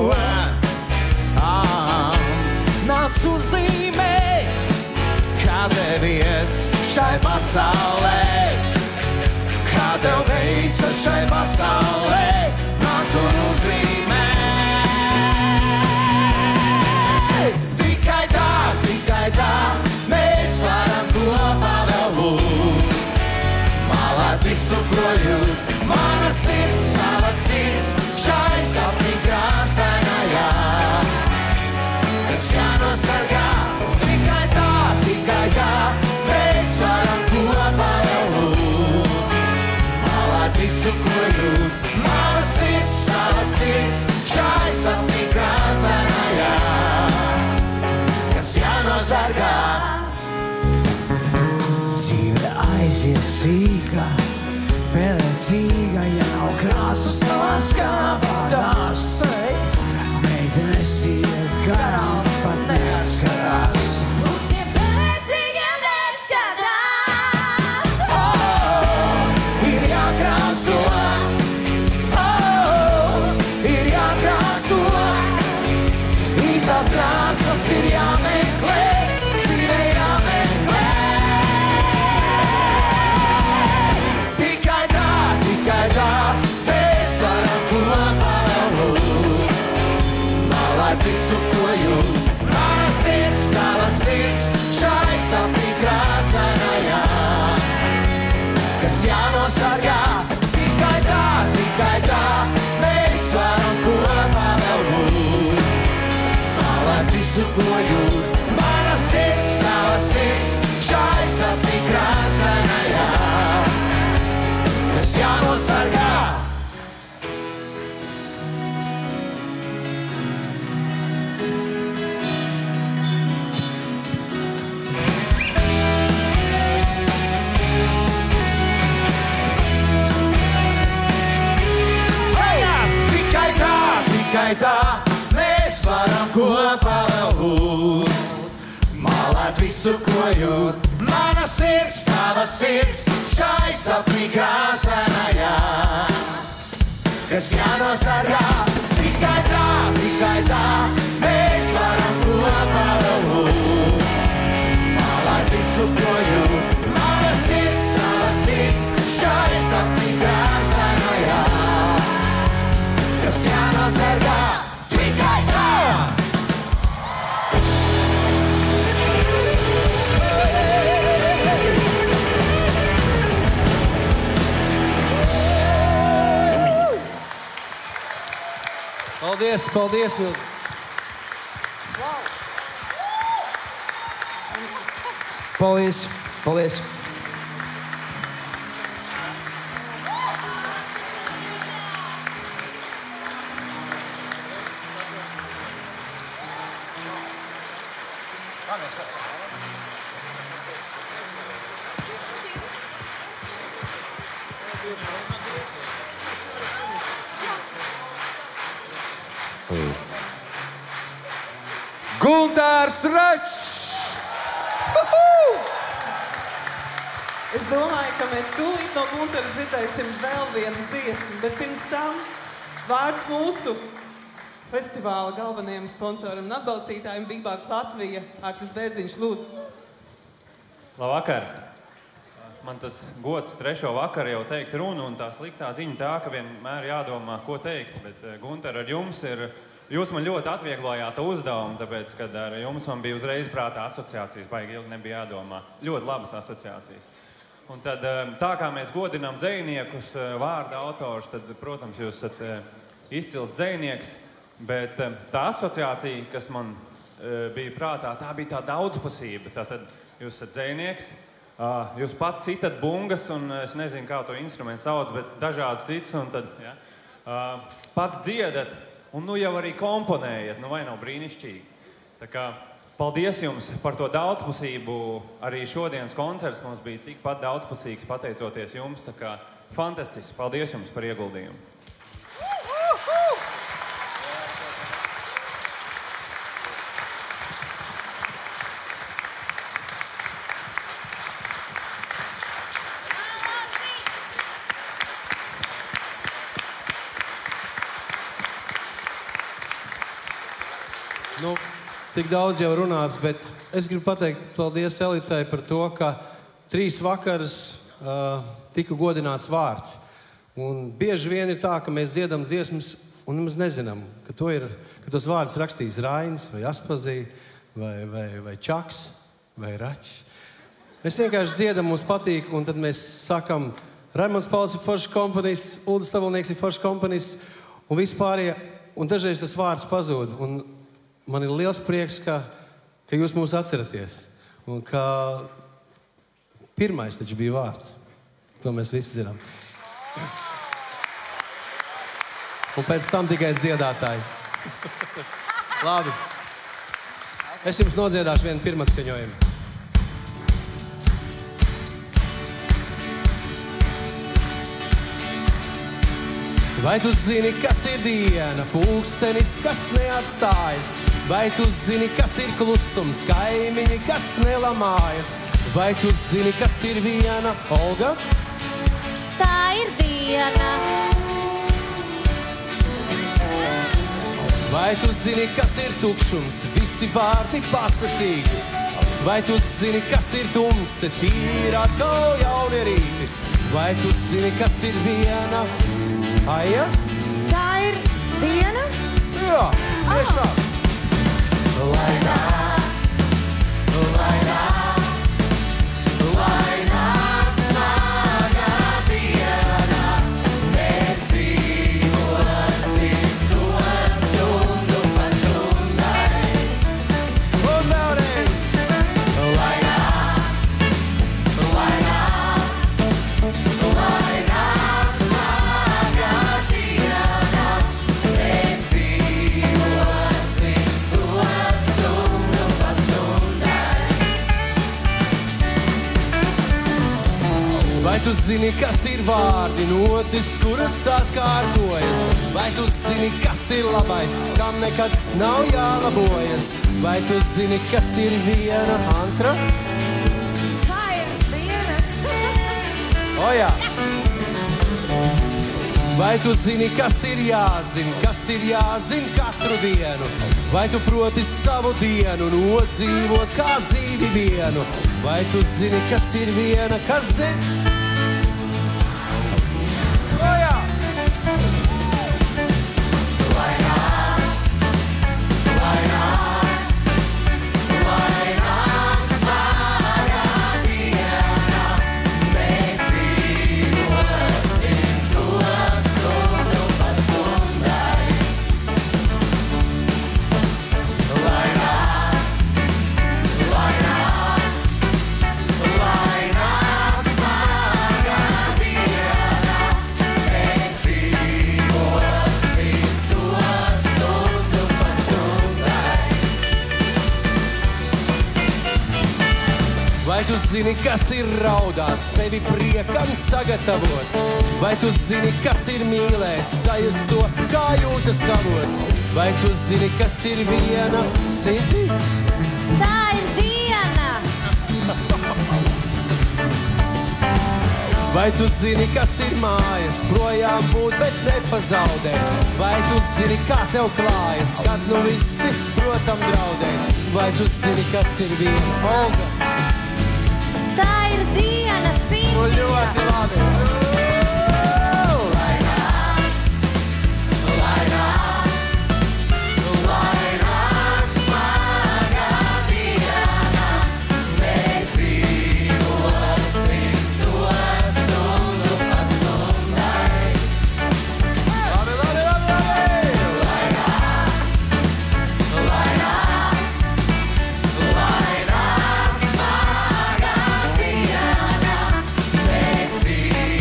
Ah. Nāc uzzīmē, kā tev iet šai pasaulē, kā tev veica šai pasaulē, nāc un uzzīmē. Tikai tā, tikai tā, mēs varam kopā vēl būt. Malāt visu, ko jūt, mana sirds, tava sirds, šai sapņi krāsainajā, kas jānosargā. Tikai tā, tikai tā, mēs varam kopā vēl būt. Malāt visu, ko jūt, mana sirds, tava sirds, šai sapņi krāsainajā, kas jānosargā. Dzīve aizies sīkā, Pelēcīga jau krāsas tavās kāpatās. Meitenes iet garām, pat neatskatās. Uz tiem pelēcīgiem neskatās. Oh, ir jākrāso. Oh, ir jākrāso. Īsās krāsas ir jāmeklē. Dzīve jāmeklē. Tikai tā, tikai tā, mēs varam kopā būt. Malēt visu, ko jūt. Mana sirds, tava sirds, šai sapnī krāsainajā, kas jānosargā. Tikai tā, tikai tā, mēs varam kopā vēl būt. Malēt visu, ko jūt. Mana sirds, tava sirds, šai sapnī krāsainajā, kas jānosargā. Tikai tā, tikai tā, mēs varam kopā vēl būt. Malēt visu, ko jūt. Mana sirds, tava sirds, šai sapnī krāsainajā, kas jānosargā. Tikai tā, tikai tā, mēs varam kopā vēl būt. Malēt visu, ko jūt. Mana sirds, tava sirds, šai sapnī krāsainajā, kas jānosargā. Tikai tā! Paldies, paldies, Milda. Paldies, paldies. Guntārs Račs! Es domāju, ka mēs tūlīt no Guntara dzirdēsim vēl vienu dziesmu, bet pirms tam vārds mūsu festivāla galvenajam sponsoram un atbalstītājiem Big Bag Latvija, Artis Bērziņš, lūdzu. Labvakar! Man tas gods trešo vakaru jau teikt runu, un tā sliktā ziņa tā, ka vienmēr jādomā, ko teikt, bet Guntar, ar jums ir, jūs man ļoti atvieglojāt uzdevumu, tāpēc, kad ar jums man bija uzreiz prātā asociācijas, baigi ilgi nebija jādomā. Ļoti labas asociācijas. Un tad, tā kā mēs godinām dzejniekus, vārda autors, tad, protams, jūs esat izcils dzejnieks, bet tā asociācija, kas man bija prātā, tā bija tā daudzpusība. Tātad jūs esat dzejnieks, jūs pats citat bungas, un es nezinu, kā to instrumentu sauc, bet dažādas cits, un tad, ja, pats dziedat, un nu jau arī komponējat, nu vai nav brīnišķīgi. Tā kā paldies jums par to daudzpusību. Arī šodienas koncerts mums bija tikpat daudzpusīgs, pateicoties jums. Tā kā fantastisks. Paldies jums par ieguldījumu. Nu, tik daudz jau runāts, bet es gribu pateikt paldies Elitai par to, ka trīs vakaras uh, tika godināts vārds. Un bieži vien ir tā, ka mēs dziedam dziesmas un nemaz nezinām, ka, to ir, ka tos vārdus rakstīs Rainis vai Aspazī vai, vai, vai Čaks vai Račs. Mēs vienkārši dziedam, mums patīk, un tad mēs sakam, Raimonds Pauls ir foršs komponists, Uldis Stabolnieks ir foršs komponists un vispārējie, un dažreiz tas vārds pazūd. Un man ir liels prieks, ka, ka jūs mūs atceraties. Un ka pirmais taču bija vārds. To mēs visi zinām. Un pēc tam tikai dziedātāji. Labi. Es jums nodziedāšu vienu pirmatskaņojumu. Vai tu zini, kas ir diena, pulkstenis, kas neatstājas? Vai tu zini, kas ir klusums, kaimiņi, kas nelamājas? Vai tu zini, kas ir viena, Olga? Tā ir diena. Vai tu zini, kas ir tukšums, visi vārdi pasacīti? Vai tu zini, kas ir tumse, tīra atkal jauni rīti? Vai tu zini, kas ir viena, Aija? Tā ir diena? Jā, tieši tā. Lai nāk, lai nāk, lai nāk smaga diena, mēs dzīvosim to stundu pa stundai. Un vēlreiz! Lai nāk, lai nāk, lai nāk smaga diena, mēs dzīvosim to stundu pa stundai. Vai tu zini, kas ir vārdi, notis, kuras atkārtojas? Vai tu zini, kas ir labais, kam nekad nav jālabojas? Vai tu zini, kas ir viena, Antra? Tā ir diena. O jā! Vai tu zini, kas ir jāzina, kas ir jāzina katru dienu? Vai tu proti savu dienu nodzīvot kā dzīvi vienu? Vai tu zini, kas ir viena, kas zina? O jā! Lai nāk, lai nāk, lai nāk smaga diena, mēs dzīvosim to stundu pa stundai. Lai nāk, lai nāk, lai nāk smaga diena, mēs dzīvosim to stundu pa stundai. Vai tu zini, kas ir raudāt, sevi priekam sagatavot? Vai tu zini, kas ir mīlēt, sajust to, kā jūtas avots? Vai tu zini, kas ir viena, Siti? Tā ir diena. Vai tu zini, kas ir mājas, projām būt, bet nepazaudēt? Vai tu zini, kā tev klājas, kad nu visi, protam, draudēt? Vai tu zini, kas ir viena, Olga? Tā ir diena, Sintija. Nu, ļoti labi. Lai nāk, lai nāk, lai nāk smaga diena, mēs dzīvosim to stundu pa stundai. Labi, labi, labi, labi! Lai nāk, lai nāk, lai nāk smaga diena, mēs dzīvosim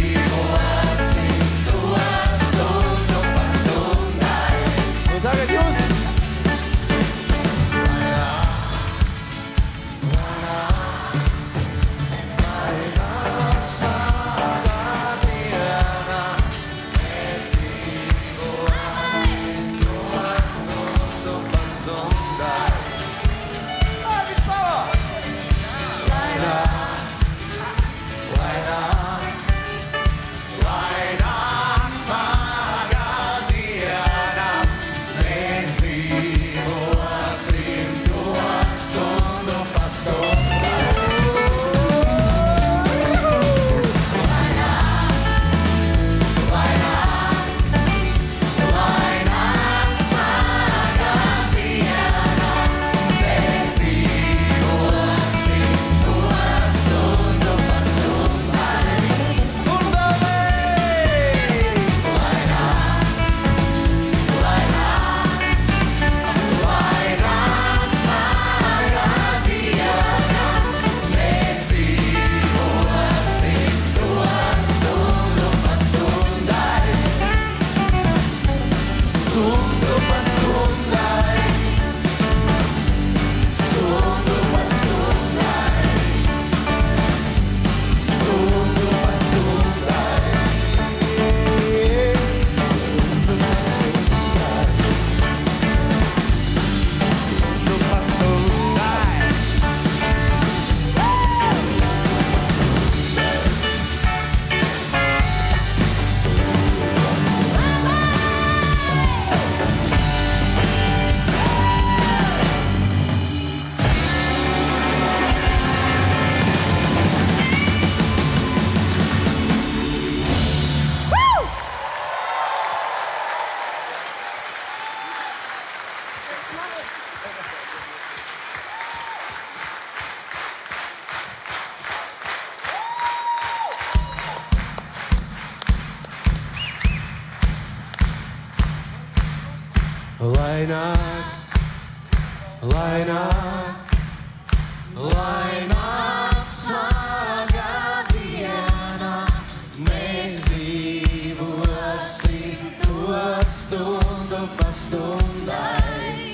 Lai nāk, lai nāk, lai nāk smaga diena, mēs dzīvosim to stundu pa stundai.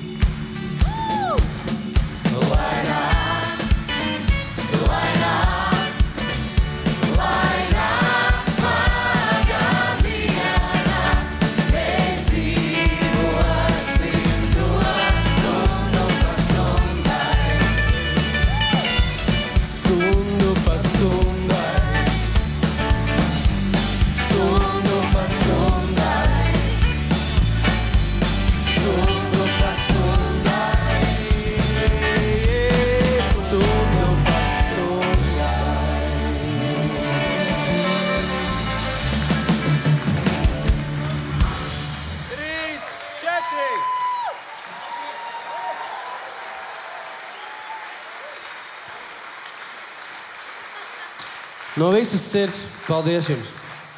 Lai nāk, lai nāk, lai nāk smaga diena, mēs dzīvosim to stundu pa stundai. Stundu pa stundai, stundu pa stundai, stundu pa stundai, stundu pa stundai. Trīs, četri! No visas sirds, paldies jums!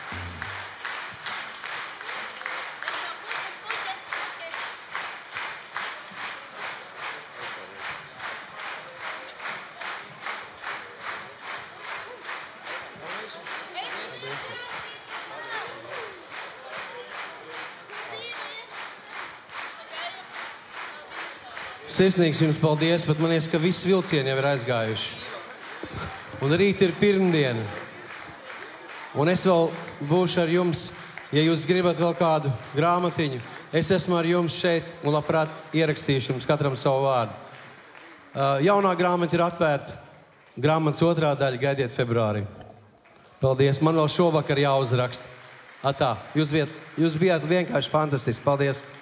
Sirsnīgs jums paldies, bet man liekas, ka visi vilcieni jau ir aizgājuši. Un rīt ir pirmdiena. Un es vēl būšu ar jums, ja jūs gribat vēl kādu grāmatiņu. Es esmu ar jums šeit un labprāt ierakstīšu jums katram savu vārdu. Uh, jaunā grāmata ir atvērta. Grāmatas otrā daļa gaidiet februārī. Paldies, man vēl šovakar jāuzraksta. Atā, jūs bijat, jūs bijat vienkārši fantastiski. Paldies!